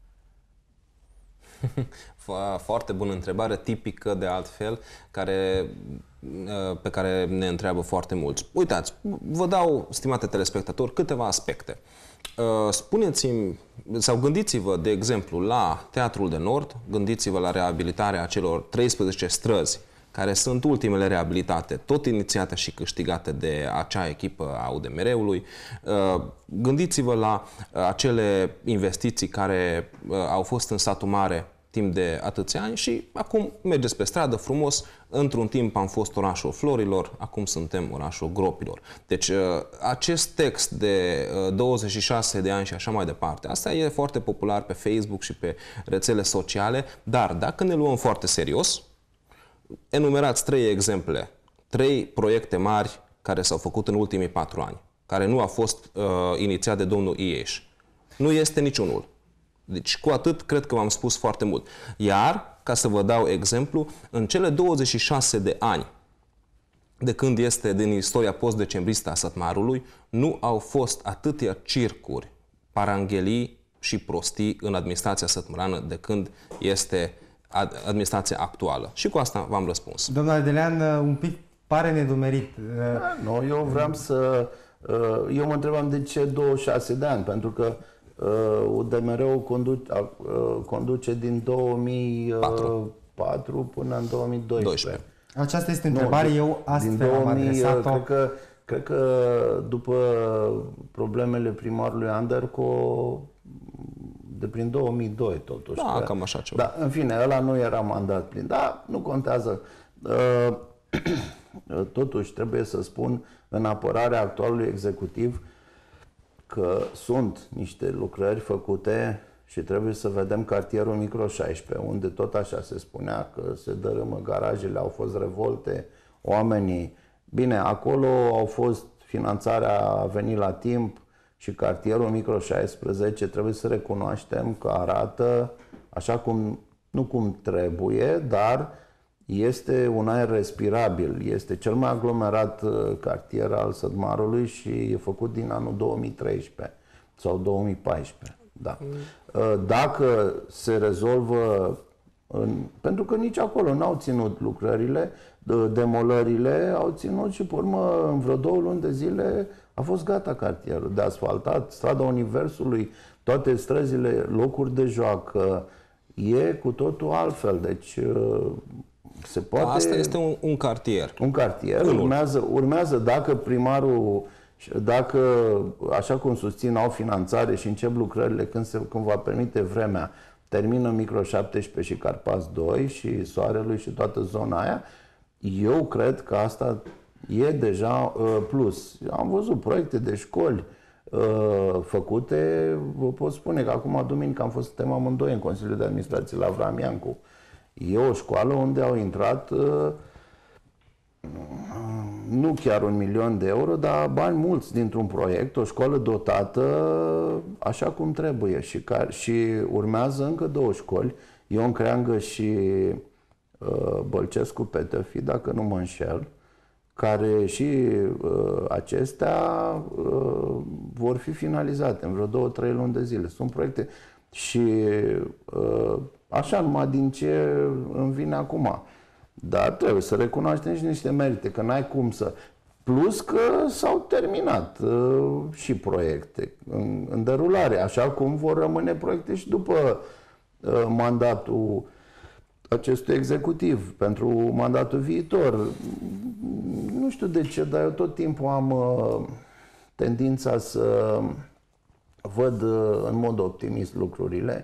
Speaker 2: Foarte bună întrebare, tipică de altfel, care, pe care ne întreabă foarte mulți. Uitați, vă dau, stimate telespectatori, câteva aspecte. Spuneți-mi, sau gândiți-vă, de exemplu, la Teatrul de Nord, gândiți-vă la reabilitarea acelor treisprezece străzi, care sunt ultimele reabilitate, tot inițiate și câștigate de acea echipă a U D M R-ului. Gândiți-vă la acele investiții care au fost în satul mare timp de atâția ani și acum mergeți pe stradă frumos. Într-un timp am fost orașul florilor, acum suntem orașul gropilor. Deci acest text de douăzeci și șase de ani și așa mai departe, asta e foarte popular pe Facebook și pe rețele sociale, dar dacă ne luăm foarte serios, enumerați trei exemple, trei proiecte mari care s-au făcut în ultimii patru ani, care nu a fost uh, inițiat de domnul Ieș. Nu este niciunul. Deci cu atât cred că v-am spus foarte mult. Iar, ca să vă dau exemplu, în cele douăzeci și șase de ani de când este din istoria post-decembristă a Sătmarului, nu au fost atâtea circuri, paranghelii și prostii în administrația sătmărană de când este administrația actuală. Și cu asta v-am răspuns.
Speaker 1: Domnul Ardelean, un pic pare nedumerit.
Speaker 3: Da, nu, eu vreau să... Eu mă întrebam de ce douăzeci și șase de ani, pentru că U D M R-ul conduce, conduce din două mii patru până în două mii doisprezece.
Speaker 1: Aceasta este întrebare, nu, eu astfel am adresat-o.
Speaker 3: Cred că, cred că după problemele primarului Anderco, de prin două mii doi totuși.
Speaker 2: Da,
Speaker 3: că,
Speaker 2: cam așa ceva.
Speaker 3: Da, în fine, ăla nu era mandat plin. Da, nu contează. Totuși, trebuie să spun, în apărarea actualului executiv, că sunt niște lucrări făcute și trebuie să vedem cartierul Micro șaisprezece, unde tot așa se spunea că se dărâmă garajele, au fost revolte, oamenii... Bine, acolo au fost, finanțarea a venit la timp și cartierul Micro șaisprezece trebuie să recunoaștem că arată așa cum, nu cum trebuie, dar este un aer respirabil. Este cel mai aglomerat cartier al Sătmarului și e făcut din anul două mii treisprezece sau două mii paisprezece. Da. Dacă se rezolvă, în, pentru că nici acolo n-au ținut lucrările, demolările au ținut și pe urmă în vreo două luni de zile a fost gata cartierul de asfaltat, strada Universului, toate străzile, locuri de joacă, e cu totul altfel. Deci se poate...
Speaker 2: Asta este un, un cartier.
Speaker 3: Un cartier. Urmează, urmează dacă primarul, dacă, așa cum susțin, au finanțare și încep lucrările când, se, când va permite vremea, termină Micro șaptesprezece și Carpați doi și Soarelui și toată zona aia, eu cred că asta e deja uh, plus. Am văzut proiecte de școli uh, făcute, vă pot spune că acum duminică am fost suntem amândoi în Consiliul de Administrație la Avram Iancu. E o școală unde au intrat uh, nu chiar un milion de euro, dar bani mulți dintr-un proiect, o școală dotată așa cum trebuie și, care, și urmează încă două școli, Ion Creangă și Bălcescu Petefi, dacă nu mă înșel, care și uh, acestea uh, vor fi finalizate în vreo două, trei luni de zile. Sunt proiecte și uh, așa numai din ce îmi vine acum. Dar trebuie să recunoaștem și niște merite, că n-ai cum să... Plus că s-au terminat uh, și proiecte în, în derulare, așa cum vor rămâne proiecte și după uh, mandatul acestui executiv, pentru mandatul viitor. Nu știu de ce, dar eu tot timpul am uh, tendința să văd uh, în mod optimist lucrurile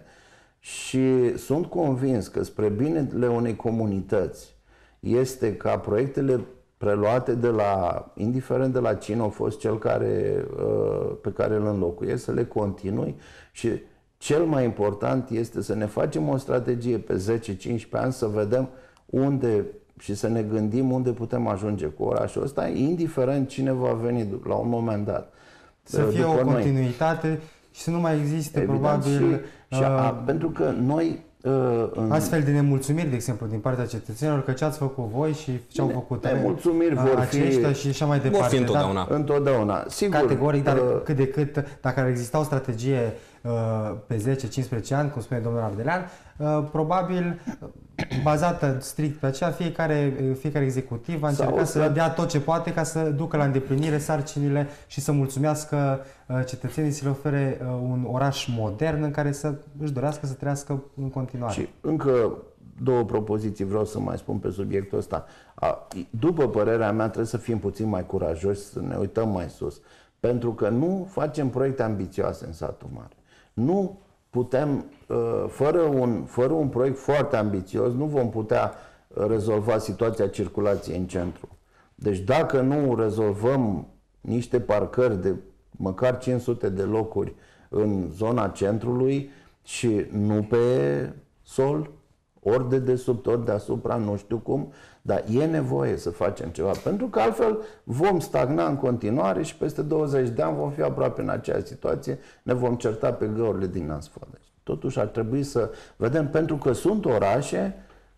Speaker 3: și sunt convins că spre binele unei comunități este ca proiectele preluate de la, indiferent de la cine a fost cel care, uh, pe care îl înlocuiesc, să le continui și cel mai important este să ne facem o strategie pe zece cincisprezece ani, să vedem unde și să ne gândim unde putem ajunge cu orașul ăsta, indiferent cine va veni la un moment dat.
Speaker 1: Să fie o continuitate noi. Și să nu mai existe, evident, probabil...
Speaker 3: Și, și a, pentru că noi...
Speaker 1: În... Astfel de nemulțumiri, de exemplu, din partea cetățenilor, că ce ați făcut voi și ce au făcut
Speaker 3: nemulțumiri vor
Speaker 1: aceștia
Speaker 3: fi,
Speaker 1: și așa mai departe.
Speaker 2: Vor fi întotdeauna.
Speaker 3: Dar, întotdeauna, sigur.
Speaker 1: Categoric, dar uh, cât de cât, dacă ar exista o strategie uh, pe zece cincisprezece ani, cum spune domnul Ardelean, uh, probabil bazată strict pe aceea, fiecare, fiecare executiv va încerca să să dea tot ce poate ca să ducă la îndeplinire sarcinile și să mulțumească uh, cetățenii, să le ofere uh, un oraș modern în care să își dorească să trăiască în continuare.
Speaker 3: Și încă două propoziții vreau să mai spun pe subiectul ăsta. A, după părerea mea, trebuie să fim puțin mai curajoși, să ne uităm mai sus. Pentru că nu facem proiecte ambițioase în satul mare. Nu putem, fără un, fără un proiect foarte ambițios, nu vom putea rezolva situația circulației în centru. Deci dacă nu rezolvăm niște parcări de măcar cinci sute de locuri în zona centrului și nu pe sol, ori de desubt, ori deasupra, nu știu cum, dar e nevoie să facem ceva, pentru că altfel vom stagna în continuare și peste douăzeci de ani vom fi aproape în aceeași situație, ne vom certa pe găurile din asfalt. Deci, totuși ar trebui să vedem, pentru că sunt orașe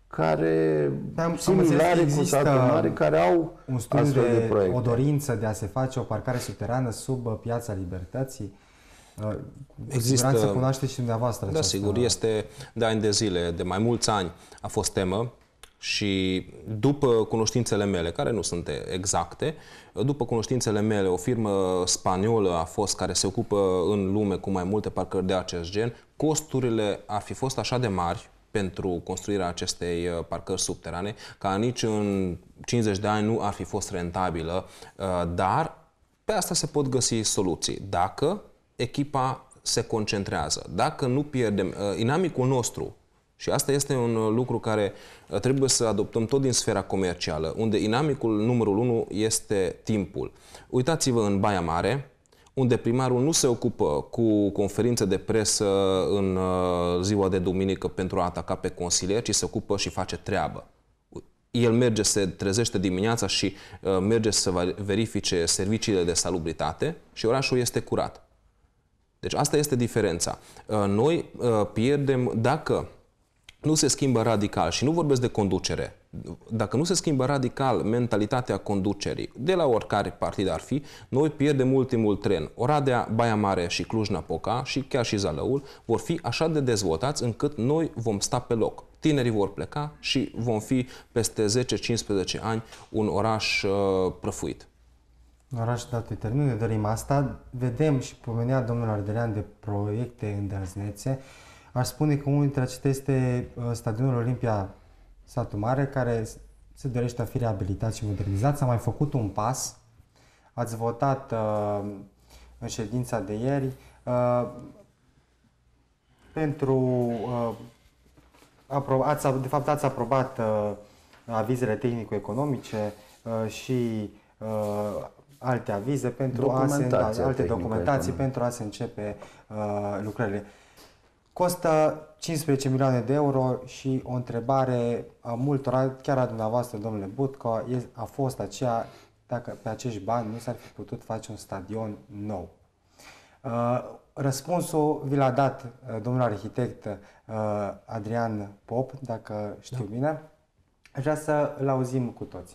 Speaker 3: care,
Speaker 1: am,
Speaker 3: similare cu satul mare, care au
Speaker 1: un studiu
Speaker 3: astfel de, de proiecte.
Speaker 1: O dorință de a se face o parcare subterană sub Piața Libertății.
Speaker 2: Există,
Speaker 1: să cunoașteți și dumneavoastră.
Speaker 2: Da, această... sigur, este de ani de zile, de mai mulți ani a fost temă și după cunoștințele mele, care nu sunt exacte, după cunoștințele mele, o firmă spaniolă a fost care se ocupă în lume cu mai multe parcări de acest gen, costurile ar fi fost așa de mari pentru construirea acestei parcări subterane, ca nici în cincizeci de ani nu ar fi fost rentabilă, dar pe asta se pot găsi soluții. Dacă echipa se concentrează, dacă nu pierdem inamicul nostru, și asta este un lucru care trebuie să adoptăm tot din sfera comercială, unde inamicul numărul unu este timpul. Uitați-vă în Baia Mare, unde primarul nu se ocupă cu conferințe de presă în ziua de duminică pentru a ataca pe consilier, ci se ocupă și face treabă. El merge, se trezește dimineața și merge să verifice serviciile de salubritate și orașul este curat. Deci asta este diferența. Noi pierdem, dacă nu se schimbă radical, și nu vorbesc de conducere, dacă nu se schimbă radical mentalitatea conducerii, de la oricare partid ar fi, noi pierdem ultimul tren. Oradea, Baia Mare și Cluj-Napoca și chiar și Zalăul vor fi așa de dezvoltați încât noi vom sta pe loc. Tinerii vor pleca și vom fi peste zece cincisprezece ani un oraș uh, prăfuit.
Speaker 1: Un oraș dat etern, ne dorim asta. Vedem și pomenea domnul Ardelean de proiecte îndrăznețe. Aș spune că unul dintre acestea este Stadionul Olimpia Satul Mare, care se dorește a fi reabilitat și modernizat. S-a mai făcut un pas. Ați votat uh, în ședința de ieri uh, pentru... Uh, apro- ați, de fapt, ați aprobat uh, avizele tehnico-economice uh, și uh, alte avize pentru a se, da, alte documentații pentru a se începe uh, lucrările. Costă cincisprezece milioane de euro și o întrebare a multora, chiar a dumneavoastră, domnule Butco, a fost aceea dacă pe acești bani nu s-ar fi putut face un stadion nou. Răspunsul vi l-a dat domnul arhitect Adrian Pop, dacă știu da. bine. Aș vrea să îl auzim cu toți.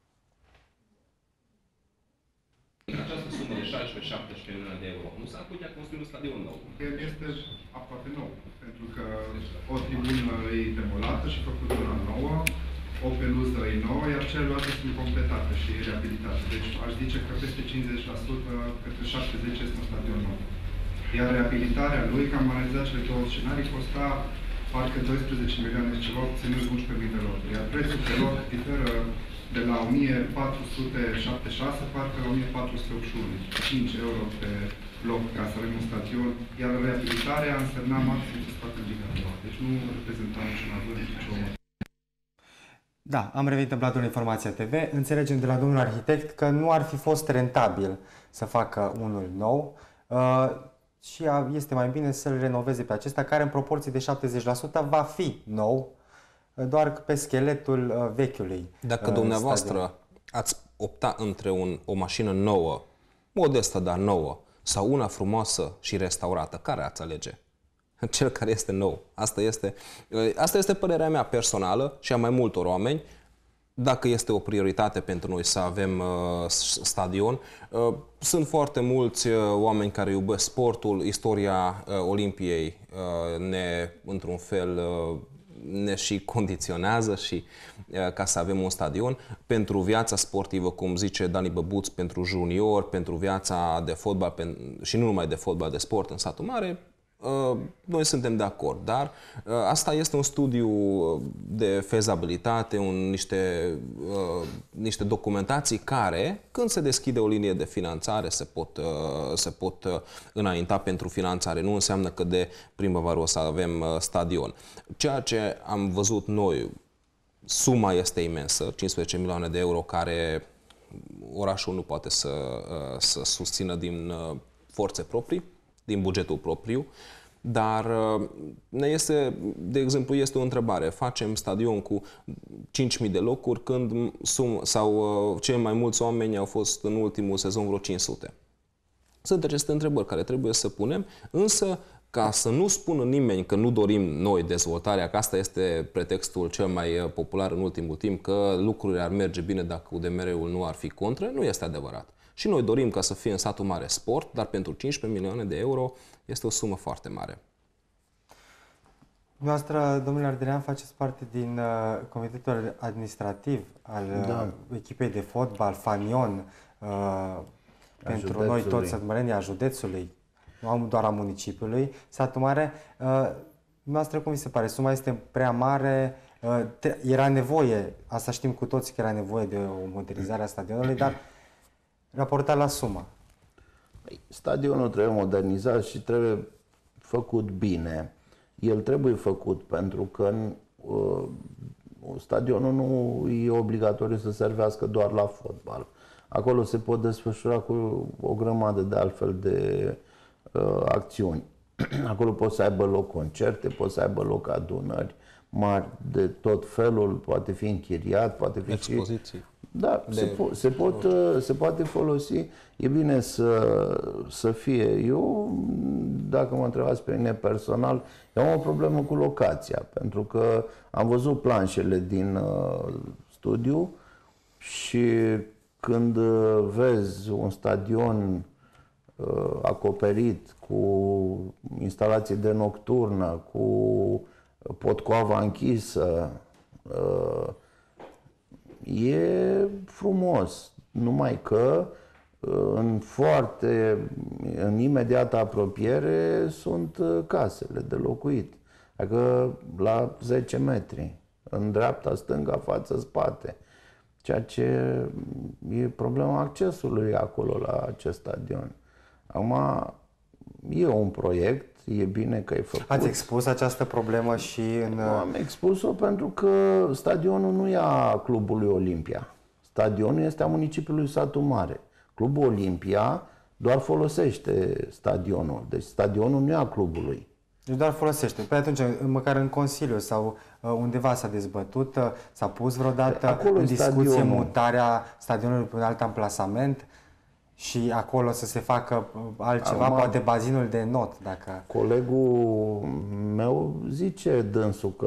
Speaker 7: Această sumă de șaisprezece șaptesprezece milioane de euro nu s-ar putea construi un stadion nou?
Speaker 8: El este aproape nou, pentru că o tribună e demolată și făcută una nouă, o peluză e nouă, iar celelalte sunt completate și reabilitate. Deci aș zice că peste cincizeci la sută, către șaptezeci la sută este un stadion nou. Iar reabilitarea lui, că am analizat cele două scenarii, costa parcă doisprezece milioane și ceva, ținând buci pe mii de locuri. Iar prețul pe loc diferă de la o mie patru sute șaptezeci și șase, parcă la o mie patru sute optzeci și unu, cinci euro pe loc ca să avem un stadion, iar reabilitarea însemna maxim să scoate gigantul. Deci nu reprezenta niciun avânt, nicio...
Speaker 1: Da, am revenit în platul Informația T V. Înțelegem de la domnul arhitect că nu ar fi fost rentabil să facă unul nou uh, și este mai bine să-l renoveze pe acesta, care în proporție de șaptezeci la sută va fi nou, doar pe scheletul uh, vechiului.
Speaker 2: Dacă
Speaker 1: uh,
Speaker 2: dumneavoastră
Speaker 1: stadion.
Speaker 2: ați opta între un, o mașină nouă, modestă, dar nouă, sau una frumoasă și restaurată, care ați alege? Cel care este nou. Asta este, asta este părerea mea personală și a mai multor oameni. Dacă este o prioritate pentru noi să avem uh, stadion, uh, sunt foarte mulți uh, oameni care iubesc sportul, istoria uh, Olimpiei uh, ne, într-un fel, uh, ne și condiționează și uh, ca să avem un stadion. Pentru viața sportivă, cum zice Dani Băbuț, pentru junior, pentru viața de fotbal pen, și nu numai de fotbal, de sport în satul mare, noi suntem de acord, dar asta este un studiu de fezabilitate, un, niște, niște documentații care, când se deschide o linie de finanțare, se pot, se pot înainta pentru finanțare. Nu înseamnă că de primăvară o să avem stadion. Ceea ce am văzut noi, suma este imensă, cincisprezece milioane de euro, care orașul nu poate să, să susțină din forțe proprii, din bugetul propriu, dar ne este, de exemplu, este o întrebare. Facem stadion cu cinci mii de locuri când sum, sau cei mai mulți oameni au fost în ultimul sezon vreo cinci sute. Sunt aceste întrebări care trebuie să punem, însă ca să nu spună nimeni că nu dorim noi dezvoltarea, că asta este pretextul cel mai popular în ultimul timp, că lucrurile ar merge bine dacă U D M R-ul nu ar fi contră, nu este adevărat. Și noi dorim ca să fie în satul mare sport, dar pentru cincisprezece milioane de euro este o sumă foarte mare.
Speaker 1: Noastră, domnule Ardelean, faceți parte din uh, comitetul administrativ al
Speaker 3: da.
Speaker 1: uh, echipei de fotbal Fanion uh, pentru noi toți sătmăreni a județului, nu doar a municipiului. Satul Mare, uh, noastră, cum vi se pare? Suma este prea mare? Uh, era nevoie, asta știm cu toți că era nevoie de o modernizare a stadionului, dar raportat la sumă.
Speaker 3: Stadionul trebuie modernizat și trebuie făcut bine. El trebuie făcut pentru că uh, stadionul nu e obligatoriu să servească doar la fotbal. Acolo se pot desfășura cu o grămadă de altfel de uh, acțiuni. Acolo pot să aibă loc concerte, pot să aibă loc adunări mari de tot felul, poate fi închiriat, poate fi
Speaker 2: expoziții.
Speaker 3: Și... Da, se, po se, pot, se poate folosi. E bine să, să fie. Eu, dacă mă întrebați pe mine personal, eu am o problemă cu locația, pentru că am văzut planșele din uh, studiu și când uh, vezi un stadion uh, acoperit cu instalații de nocturnă, cu potcoava închisă, uh, e frumos, numai că în foarte, în imediată apropiere sunt casele de locuit. Adică la zece metri, în dreapta, stânga, față, spate. Ceea ce e problema accesului acolo la acest stadion. Acum e un proiect, e bine că e făcut.
Speaker 1: Ați expus această problemă și în...
Speaker 3: Nu, am expus-o pentru că stadionul nu e a Clubului Olimpia. Stadionul este a municipiului Satul Mare. Clubul Olimpia doar folosește stadionul. Deci stadionul nu e a clubului.
Speaker 1: Deci doar folosește. Pe atunci, măcar în Consiliu sau undeva s-a dezbătut, s-a pus vreodată acolo în discuție stadionul. Mutarea stadionului pe un alt amplasament și acolo să se facă altceva, Acum, poate bazinul de not. Dacă...
Speaker 3: Colegul meu zice dânsul că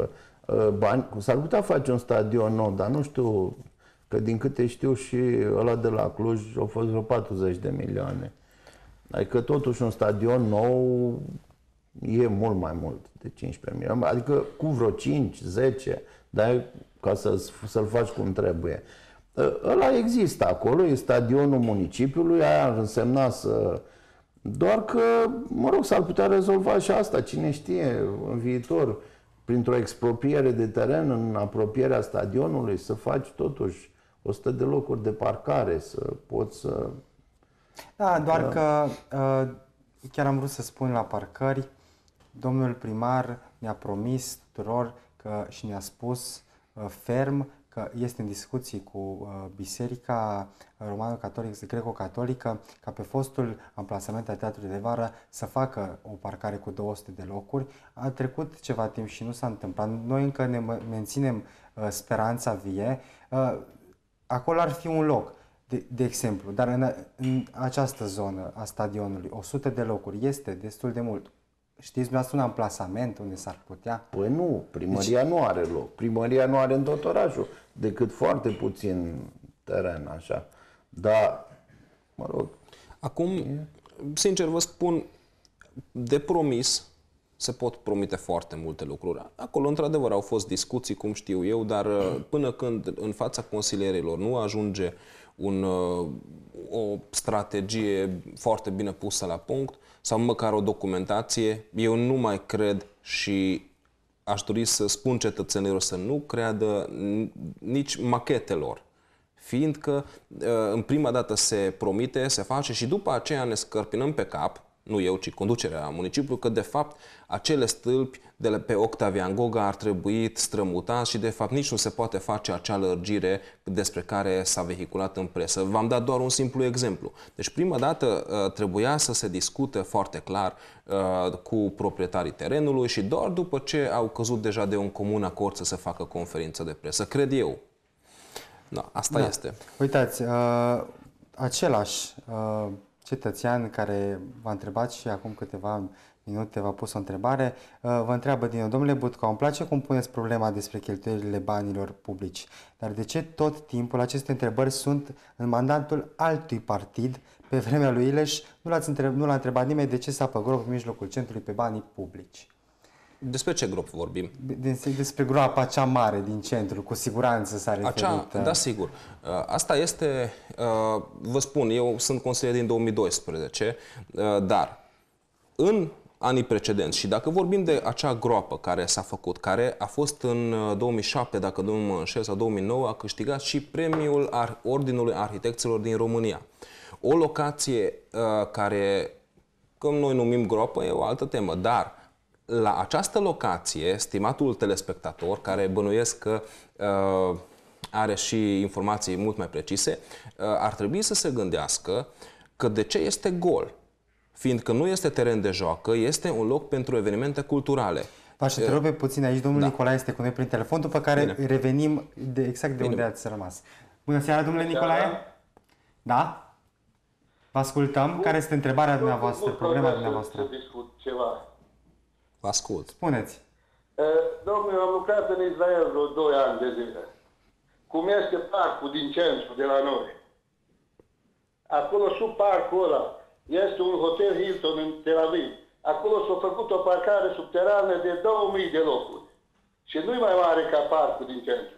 Speaker 3: bani. S-ar putea face un stadion nou, dar nu știu, că din câte știu și ăla de la Cluj a fost vreo patruzeci de milioane. Adică totuși un stadion nou e mult mai mult de cincisprezece milioane, adică cu vreo cinci, zece, dar ca să, să-l faci cum trebuie. Ăla există acolo, e stadionul municipiului, aia ar însemna să... Doar că, mă rog, s-ar putea rezolva și asta, cine știe, în viitor, printr-o expropriere de teren în apropierea stadionului, să faci totuși o sută de locuri de parcare, să poți să...
Speaker 1: Da, doar că chiar am vrut să spun la parcări, domnul primar ne-a promis tuturor că, și ne-a spus ferm că este în discuții cu Biserica Romano-Catolică, Greco-Catolică, ca pe fostul amplasament al Teatrului de Vară să facă o parcare cu două sute de locuri. A trecut ceva timp și nu s-a întâmplat. Noi încă ne menținem speranța vie. Acolo ar fi un loc, de, de exemplu, dar în, în această zonă a stadionului, o sută de locuri este destul de mult. Știți dumneavoastră un amplasament unde s-ar putea?
Speaker 3: Păi nu, primăria deci... nu are loc. Primăria nu are în tot orașul, decât foarte puțin teren, așa. Dar, mă rog...
Speaker 2: Acum, e... sincer vă spun, de promis se pot promite foarte multe lucruri. Acolo, într-adevăr, au fost discuții, cum știu eu, dar până când în fața consilierilor nu ajunge un, o strategie foarte bine pusă la punct, sau măcar o documentație, eu nu mai cred și aș dori să spun cetățenilor să nu creadă nici machetelor, fiindcă în prima dată se promite, se face și după aceea ne scărpinăm pe cap, nu eu, ci conducerea municipiului, că de fapt acele stâlpi de pe Octavian Goga ar trebui strămutați și de fapt nici nu se poate face acea lărgire despre care s-a vehiculat în presă. V-am dat doar un simplu exemplu. Deci prima dată trebuia să se discute foarte clar cu proprietarii terenului și doar după ce au căzut deja de un comun acord să se facă conferință de presă, cred eu. Da, asta da. este.
Speaker 1: Uitați, uh, același uh, cetățean care v-a întrebat și acum câteva minute v-a pus o întrebare, vă întreabă din nou: domnule Butcău, îmi place cum puneți problema despre cheltuielile banilor publici, dar de ce tot timpul aceste întrebări sunt în mandatul altui partid? Pe vremea lui Ileș nu l-a întreb, nu l-a întrebat nimeni de ce s-a păgrat în mijlocul centrului pe banii publici.
Speaker 2: Despre ce grup vorbim?
Speaker 1: Despre groapa cea mare din centru, cu siguranță s-a referit.
Speaker 2: Acea, da, sigur. Asta este, vă spun, eu sunt consilier din două mii doisprezece, dar în anii precedenți, și dacă vorbim de acea groapă care s-a făcut, care a fost în două mii șapte, dacă nu mă înșel, sau două mii nouă, a câștigat și premiul Ordinului Arhitecților din România. O locație care, cum noi numim groapă, e o altă temă, dar la această locație, stimatul telespectator, care bănuiesc că uh, are și informații mult mai precise, uh, ar trebui să se gândească că de ce este gol. Fiindcă nu este teren de joacă, este un loc pentru evenimente culturale.
Speaker 1: V-aș întrerupe puțin aici, domnul da. Nicolae este cu noi prin telefon, după care Bine. revenim de exact de Bine. unde ați rămas. Bună seara, domnule Nicolae! Da? Vă ascultăm. Care este întrebarea dumneavoastră, problema dumneavoastră?
Speaker 9: Să discut ceva.
Speaker 2: Vă ascult.
Speaker 1: Spuneți.
Speaker 9: Domnule, am lucrat în Israel vreo doi ani de zile. Cum este parcul din centru de la noi. Acolo, sub parcul ăla, este un hotel Hilton în Tel Aviv. Acolo s-a făcut o parcare subterană de două mii de locuri. Și nu-i mai mare ca parcul din centru.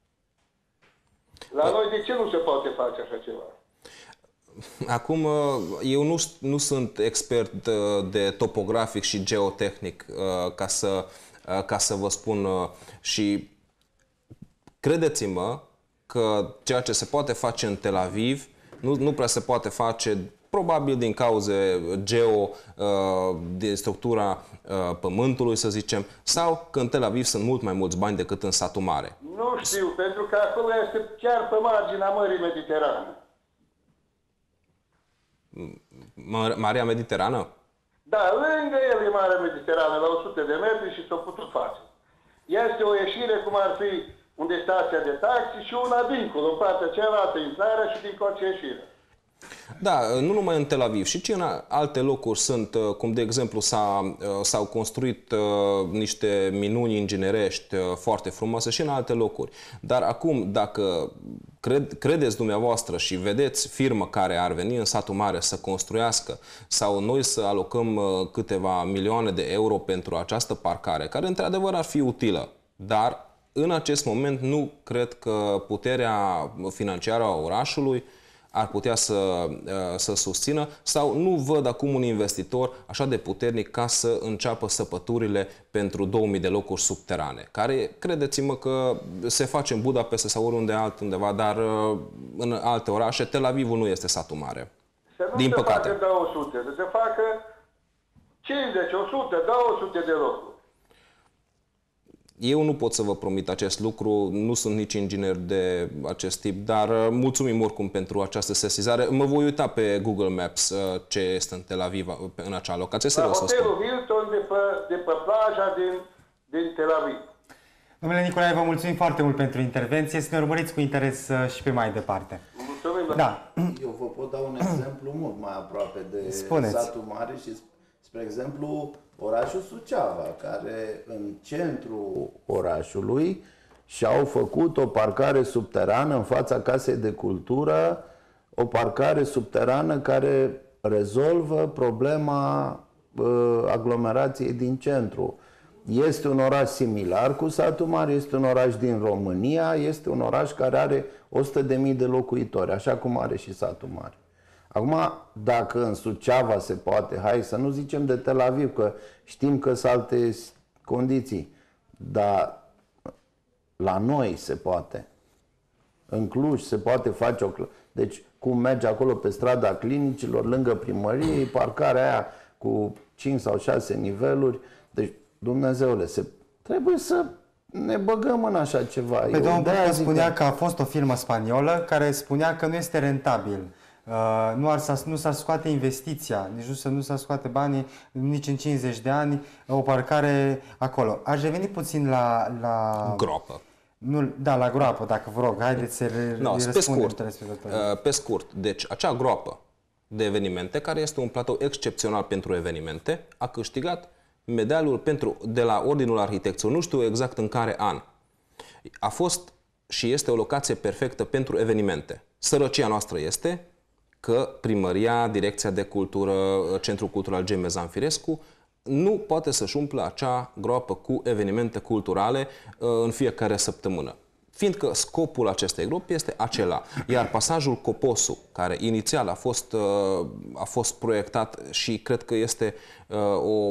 Speaker 9: La da. noi de ce nu se poate face așa ceva?
Speaker 2: Acum, eu nu, nu sunt expert de topografic și geotehnic ca să, ca să vă spun și credeți-mă că ceea ce se poate face în Tel Aviv nu, nu prea se poate face, probabil din cauze geo, din structura pământului, să zicem, sau că în Tel Aviv sunt mult mai mulți bani decât în satul mare.
Speaker 9: Nu știu, pentru că acolo este chiar pe marginea Mării Mediterane.
Speaker 2: Marea Mediterană?
Speaker 9: Da, lângă el e Marea Mediterană, la o sută de metri și s-a putut face. Este o ieșire cum ar fi unde stația de taxi și una dincolo, în partea cealaltă intrarea și dincolo ieșirea.
Speaker 2: Da, nu numai în Tel Aviv, și ci în alte locuri sunt, cum de exemplu s-au construit niște minuni inginerești foarte frumoase și în alte locuri. Dar acum, dacă cred, credeți dumneavoastră și vedeți firmă care ar veni în satul mare să construiască sau noi să alocăm câteva milioane de euro pentru această parcare, care într-adevăr ar fi utilă, dar în acest moment nu cred că puterea financiară a orașului ar putea să, să susțină, sau nu văd acum un investitor așa de puternic ca să înceapă săpăturile pentru două mii de locuri subterane, care, credeți-mă că se face în Budapesta sau oriunde altundeva, dar în alte orașe. Tel Avivul nu este satul mare.
Speaker 9: Să nu
Speaker 2: din
Speaker 9: se
Speaker 2: păcate.
Speaker 9: facă două sute, să se facă cincizeci, o sută, două sute de locuri.
Speaker 2: Eu nu pot să vă promit acest lucru, nu sunt nici inginer de acest tip, dar mulțumim oricum pentru această sesizare. Mă voi uita pe Google Maps ce este în Tel Aviv, în acea locație.
Speaker 9: La
Speaker 2: Serios,
Speaker 9: hotelul Hilton de pe, de pe plaja din, din Tel Aviv.
Speaker 1: Domnule Nicolae, vă mulțumim foarte mult pentru intervenție. Să ne urmăriți cu interes și pe mai departe.
Speaker 9: Mulțumim.
Speaker 1: Da.
Speaker 3: Eu vă pot da un exemplu mult mai aproape de
Speaker 1: Spuneți.
Speaker 3: satul mare și, spre exemplu, orașul Suceava, care în centrul orașului și-au făcut o parcare subterană în fața Casei de Cultură, o parcare subterană care rezolvă problema uh, aglomerației din centru. Este un oraș similar cu satul mare, este un oraș din România, este un oraș care are o sută de mii de locuitori, așa cum are și satul mare. Acum, dacă în Suceava se poate, hai să nu zicem de Tel Aviv, că știm că sunt alte condiții, dar la noi se poate. În Cluj se poate face o... Deci, cum merge acolo pe strada Clinicilor, lângă primărie, parcarea aia cu cinci sau șase niveluri. Deci, Dumnezeule, se... trebuie să ne băgăm în așa ceva.
Speaker 1: Pe domnul Bucă spunea că a fost o firmă spaniolă care spunea că nu este rentabil. Uh, nu, ar, nu s-ar scoate investiția, nici nu, să, nu s-ar scoate banii nici în cincizeci de ani, o parcare acolo. Aș reveni puțin la... la...
Speaker 2: Groapă.
Speaker 1: Nu, da, la groapă, dacă vă rog, haideți să
Speaker 2: no,
Speaker 1: răspundem.
Speaker 2: Pe scurt, uh, pe scurt, deci acea groapă de evenimente, care este un platou excepțional pentru evenimente, a câștigat medaliul pentru, de la Ordinul Arhitecților, nu știu exact în care an. A fost și este o locație perfectă pentru evenimente. Sărăcia noastră este că primăria, Direcția de Cultură, Centrul Cultural Gemez Zanfirescu nu poate să-și umplă acea groapă cu evenimente culturale în fiecare săptămână. Fiindcă scopul acestei gropi este acela. Iar pasajul Coposu, care inițial a fost, a fost proiectat și cred că este o,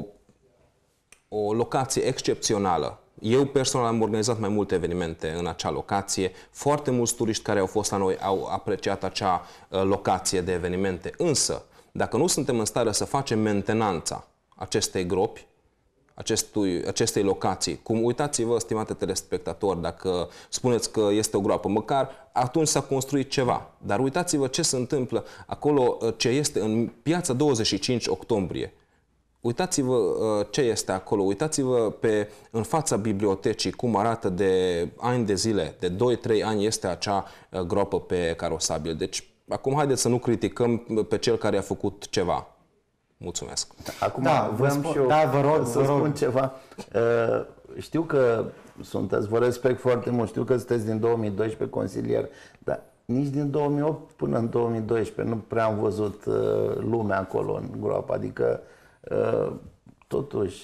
Speaker 2: o locație excepțională. Eu personal am organizat mai multe evenimente în acea locație. Foarte mulți turiști care au fost la noi au apreciat acea uh, locație de evenimente. Însă, dacă nu suntem în stare să facem mentenanța acestei gropi, acestui, acestei locații, cum uitați-vă, stimate telespectatori, dacă spuneți că este o groapă, măcar atunci s-a construit ceva. Dar uitați-vă ce se întâmplă acolo, ce este în piața douăzeci și cinci octombrie. Uitați-vă uh, ce este acolo, uitați-vă pe, în fața bibliotecii cum arată de ani de zile, de doi trei ani este acea uh, groapă pe carosabil. Deci, acum haideți să nu criticăm pe cel care a făcut ceva. Mulțumesc.
Speaker 3: Acum
Speaker 1: da,
Speaker 3: vreau și eu
Speaker 1: da, vă rog,
Speaker 3: să
Speaker 1: vă
Speaker 3: spun
Speaker 1: rog.
Speaker 3: ceva. Uh, știu că sunteți, vă respect foarte mult, știu că sunteți din două mii doisprezece consilier, dar nici din două mii opt până în două mii doisprezece nu prea am văzut uh, lumea acolo în groapă, adică Uh, totuși,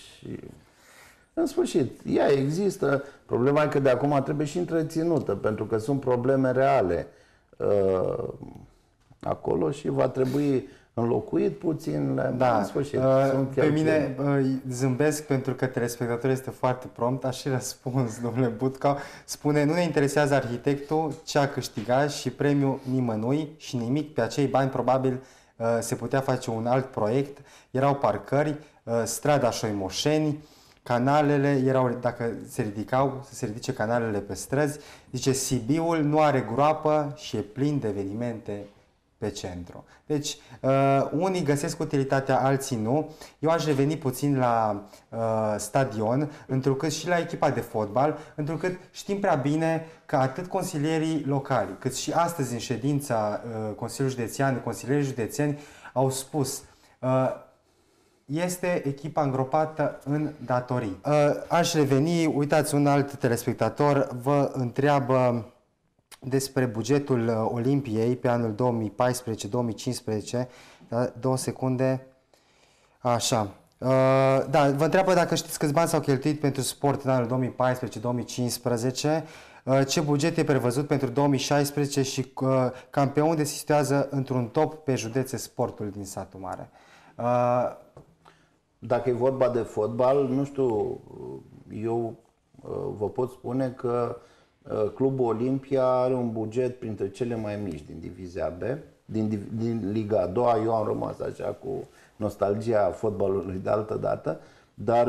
Speaker 3: în sfârșit, ea există. Problema e că de acum trebuie și întreținută, pentru că sunt probleme reale uh, acolo și va trebui înlocuit puțin.
Speaker 1: Da,
Speaker 3: în sfârșit.
Speaker 1: Uh,
Speaker 3: sunt
Speaker 1: pe mine uh, zâmbesc pentru că telespectatorul este foarte prompt. Aș și răspuns, domnule Butca. Spune, nu ne interesează arhitectul ce a câștigat și premiul nimănui și nimic. Pe acei bani probabil se putea face un alt proiect, erau parcări, strada Șoimoșeni, canalele erau, dacă se ridicau, să se ridice canalele pe străzi. Zice, Sibiul nu are groapă și e plin de evenimente pe centru. Deci, uh, unii găsesc utilitatea, alții nu. Eu aș reveni puțin la uh, stadion, întrucât și la echipa de fotbal, întrucât știm prea bine că atât consilierii locali, cât și astăzi în ședința uh, Consiliului Județean, consilierii județeni au spus uh, este echipa îngropată în datorii. Uh, aș reveni, uitați, un alt telespectator vă întreabă despre bugetul uh, Olimpiei pe anul două mii paisprezece două mii cincisprezece. Da, două secunde. Așa. Uh, da, vă întreabă dacă știți câți bani s-au cheltuit pentru sport în anul două mii paisprezece două mii cincisprezece, uh, ce buget e prevăzut pentru două mii șaisprezece și uh, cam pe unde se situează într-un top pe județe sportul din satul mare. Uh,
Speaker 3: Dacă e vorba de fotbal, nu știu, eu vă pot spune că Clubul Olimpia are un buget printre cele mai mici din Divizia B, din, din Liga a doua. Eu am rămas așa cu nostalgia fotbalului de altă dată, dar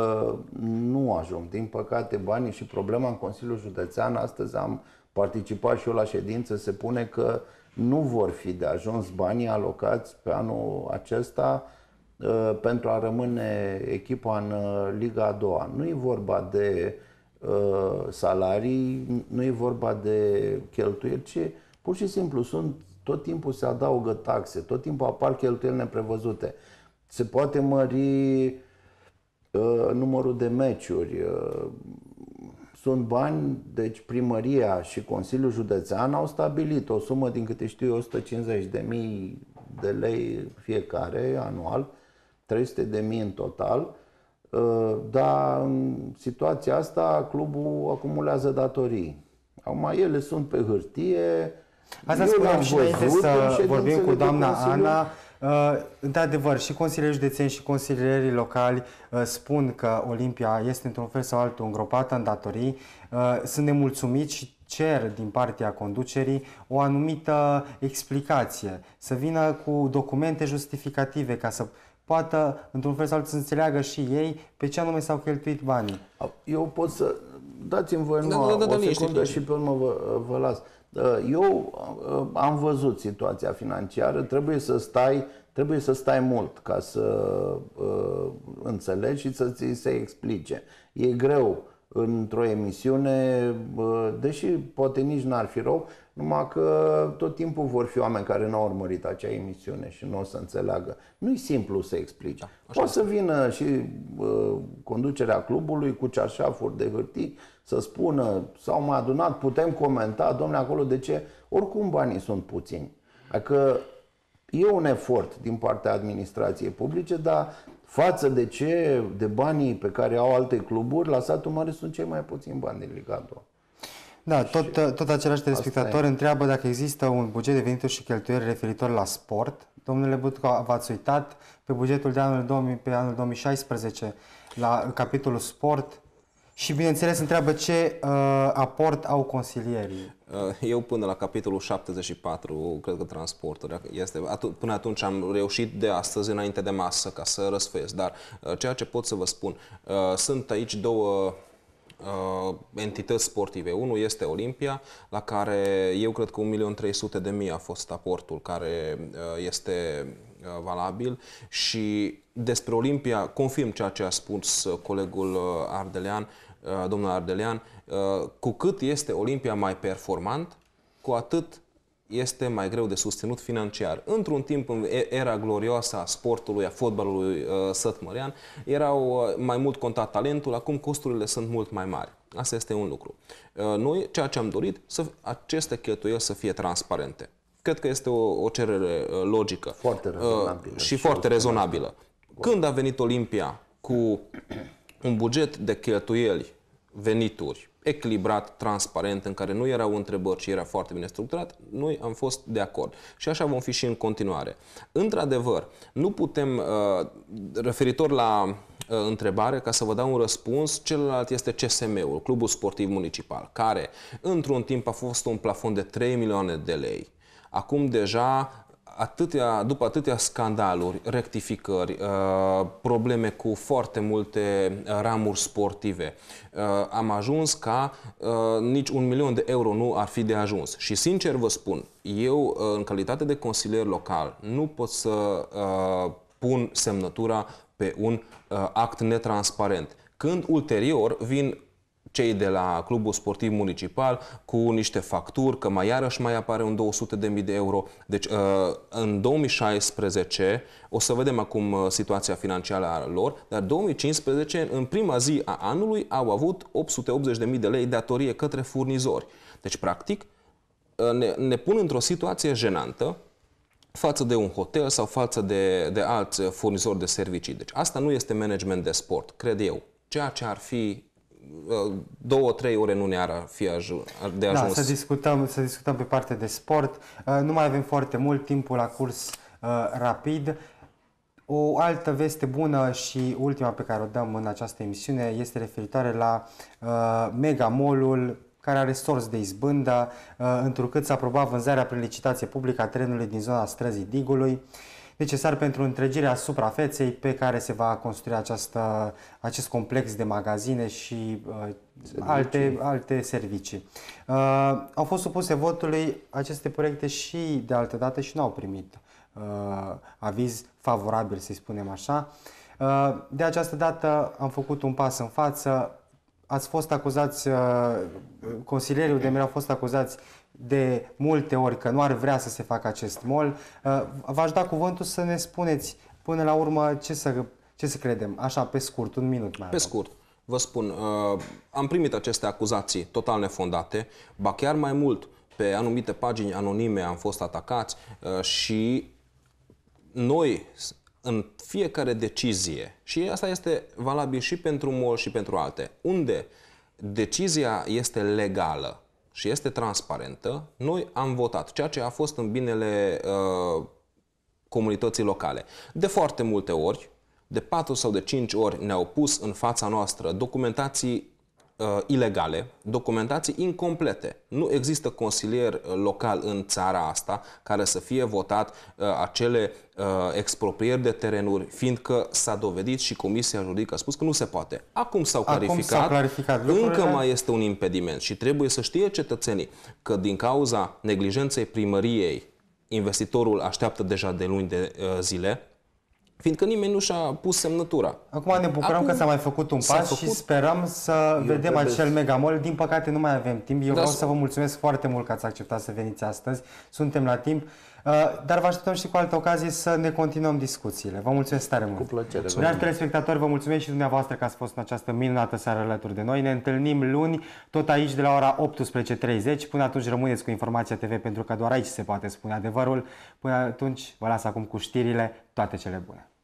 Speaker 3: nu ajung. Din păcate, banii și problema în Consiliul Județean, astăzi am participat și eu la ședință, se pune că nu vor fi de ajuns banii alocați pe anul acesta pentru a rămâne echipa în Liga a doua. Nu e vorba de uh, salarii, nu e vorba de cheltuieli, ci pur și simplu sunt, tot timpul se adaugă taxe, tot timpul apar cheltuieli neprevăzute. Se poate mări uh, numărul de meciuri, uh, sunt bani, deci primăria și Consiliul Județean au stabilit o sumă, din câte știu, o sută cincizeci de mii de lei fiecare anual, trei sute de mii în total, dar în situația asta clubul acumulează datorii. Acum ele sunt pe hârtie.
Speaker 1: Asta spuneam și înainte să vorbim cu doamna Ana. Într-adevăr, și consilierii județeni și consilierii locali spun că Olimpia este într-un fel sau altul îngropată în datorii. Sunt nemulțumiți și cer din partea conducerii o anumită explicație, să vină cu documente justificative ca să poată, într-un fel sau altul, să înțeleagă și ei pe ce anume s-au cheltuit banii.
Speaker 3: Eu pot să... Dați-mi voi
Speaker 2: da, da, da,
Speaker 3: o
Speaker 2: da,
Speaker 3: secundă și pe urmă vă, vă las. Eu am văzut situația financiară, trebuie să stai, trebuie să stai mult ca să uh, înțelegi și să ți se explice. E greu într-o emisiune, deși poate nici n-ar fi rău, numai că tot timpul vor fi oameni care nu au urmărit acea emisiune și nu o să înțeleagă. Nu-i simplu să explici. Da, poate să vină și uh, conducerea clubului cu cearșafuri de hârtii să spună, s-au mai adunat, putem comenta, domnule, acolo de ce? Oricum banii sunt puțini. Adică e un efort din partea administrației publice, dar față de ce, de banii pe care au alte cluburi, la satul mare sunt cei mai puțini bani din Liga a doua.
Speaker 1: Da, tot, tot același telespectator întreabă dacă există un buget de venituri și cheltuieli referitor la sport. Domnule Butco, v-ați uitat pe bugetul de anul două mii, pe anul două mii șaisprezece la capitolul sport? Și bineînțeles întreabă ce uh, aport au consilierii.
Speaker 2: Eu până la capitolul șaptezeci și patru, cred că transportul este, atu până atunci am reușit de astăzi înainte de masă ca să răsfăiesc, dar uh, ceea ce pot să vă spun, uh, sunt aici două uh, entități sportive. Unul este Olimpia, la care eu cred că un milion trei sute de mii a fost aportul care uh, este uh, valabil și despre Olimpia confirm ceea ce a spus uh, colegul uh, Ardelean, domnul Ardelean, cu cât este Olimpia mai performant, cu atât este mai greu de susținut financiar. Într-un timp, în era glorioasă a sportului, a fotbalului sătmărean, erau mai mult contat talentul, acum costurile sunt mult mai mari. Asta este un lucru. Noi, ceea ce am dorit, să aceste cheltuieli să fie transparente. Cred că este o, o cerere logică
Speaker 3: foarte rezonabilă
Speaker 2: și, și foarte rezonabilă. Când a venit Olimpia cu un buget de cheltuieli, venituri, echilibrat, transparent, în care nu erau întrebări, ci era foarte bine structurat, noi am fost de acord. Și așa vom fi și în continuare. Într-adevăr, nu putem, referitor la întrebare, ca să vă dau un răspuns, celălalt este C S M-ul, Clubul Sportiv Municipal, care într-un timp a fost un plafon de trei milioane de lei. Acum deja atâtea, după atâtea scandaluri, rectificări, uh, probleme cu foarte multe ramuri sportive, uh, am ajuns ca uh, nici un milion de euro nu ar fi de ajuns. Și sincer vă spun, eu, uh, în calitate de consilier local, nu pot să uh, pun semnătura pe un uh, act netransparent. Când ulterior vin cei de la Clubul Sportiv Municipal cu niște facturi, că mai iarăși mai apare un două sute de mii de euro. Deci în două mii șaisprezece, o să vedem acum situația financiară a lor, dar două mii cincisprezece, în prima zi a anului, au avut opt sute optzeci de mii de lei datorie către furnizori. Deci, practic, ne, ne pun într-o situație jenantă față de un hotel sau față de, de alți furnizori de servicii. Deci asta nu este management de sport, cred eu. Ceea ce ar fi două, trei ore nu ne-ar fi de ajuns.
Speaker 1: Da, să discutăm, să discutăm pe partea de sport. Nu mai avem foarte mult, timpul a curs uh, rapid. O altă veste bună și ultima pe care o dăm în această emisiune este referitoare la uh, Mega Mall-ul care are sorți de izbândă, uh, întrucât s-a aprobat vânzarea prin licitație publică a terenului din zona străzii Digului, necesar pentru întregirea suprafeței pe care se va construi această, acest complex de magazine și uh, alte, alte servicii. Uh, au fost supuse votului aceste proiecte și de altă dată și nu au primit uh, aviz favorabil, să spunem așa. Uh, de această dată am făcut un pas în față. Ați fost acuzați, uh, consilierii U D M R au fost acuzați de multe ori că nu ar vrea să se facă acest mall. V-aș da cuvântul să ne spuneți până la urmă ce să, ce să credem. Așa, pe scurt, un minut mai.
Speaker 2: Pe scurt, vă spun, uh, am primit aceste acuzații total nefondate, ba chiar mai mult, pe anumite pagini anonime am fost atacați uh, și noi, în fiecare decizie, și asta este valabil și pentru mall și pentru alte, unde decizia este legală și este transparentă, noi am votat, ceea ce a fost în binele uh, comunității locale. De foarte multe ori, de patru sau de cinci ori ne-au pus în fața noastră documentații uh, ilegale, documentații incomplete. Nu există consilier local în țara asta care să fie votat uh, acele uh, exproprieri de terenuri, fiindcă s-a dovedit și Comisia Juridică a spus că nu se poate. Acum s-au clarificat,
Speaker 1: clarificat
Speaker 2: încă
Speaker 1: lucrurile.
Speaker 2: mai este un impediment și trebuie să știe cetățenii că din cauza neglijenței primăriei, investitorul așteaptă deja de luni de uh, zile, fiindcă nimeni nu și-a pus semnătura.
Speaker 1: Acum ne bucurăm
Speaker 2: Acum
Speaker 1: că s-a mai făcut un pas făcut... și sperăm să Eu vedem trebuie... acel megamall. Din păcate nu mai avem timp. Eu da, vreau să vă mulțumesc foarte mult că ați acceptat să veniți astăzi. Suntem la timp. Dar vă așteptăm și cu altă ocazie să ne continuăm discuțiile. Vă mulțumesc tare mult.
Speaker 3: Cu plăcere.
Speaker 1: Dragi telespectatori, vă mulțumesc și dumneavoastră că ați fost în această minunată seară alături de noi. Ne întâlnim luni, tot aici de la ora optsprezece treizeci. Până atunci rămâneți cu Informația T V pentru că doar aici se poate spune adevărul. Până atunci vă las acum cu știrile. Toate cele bune.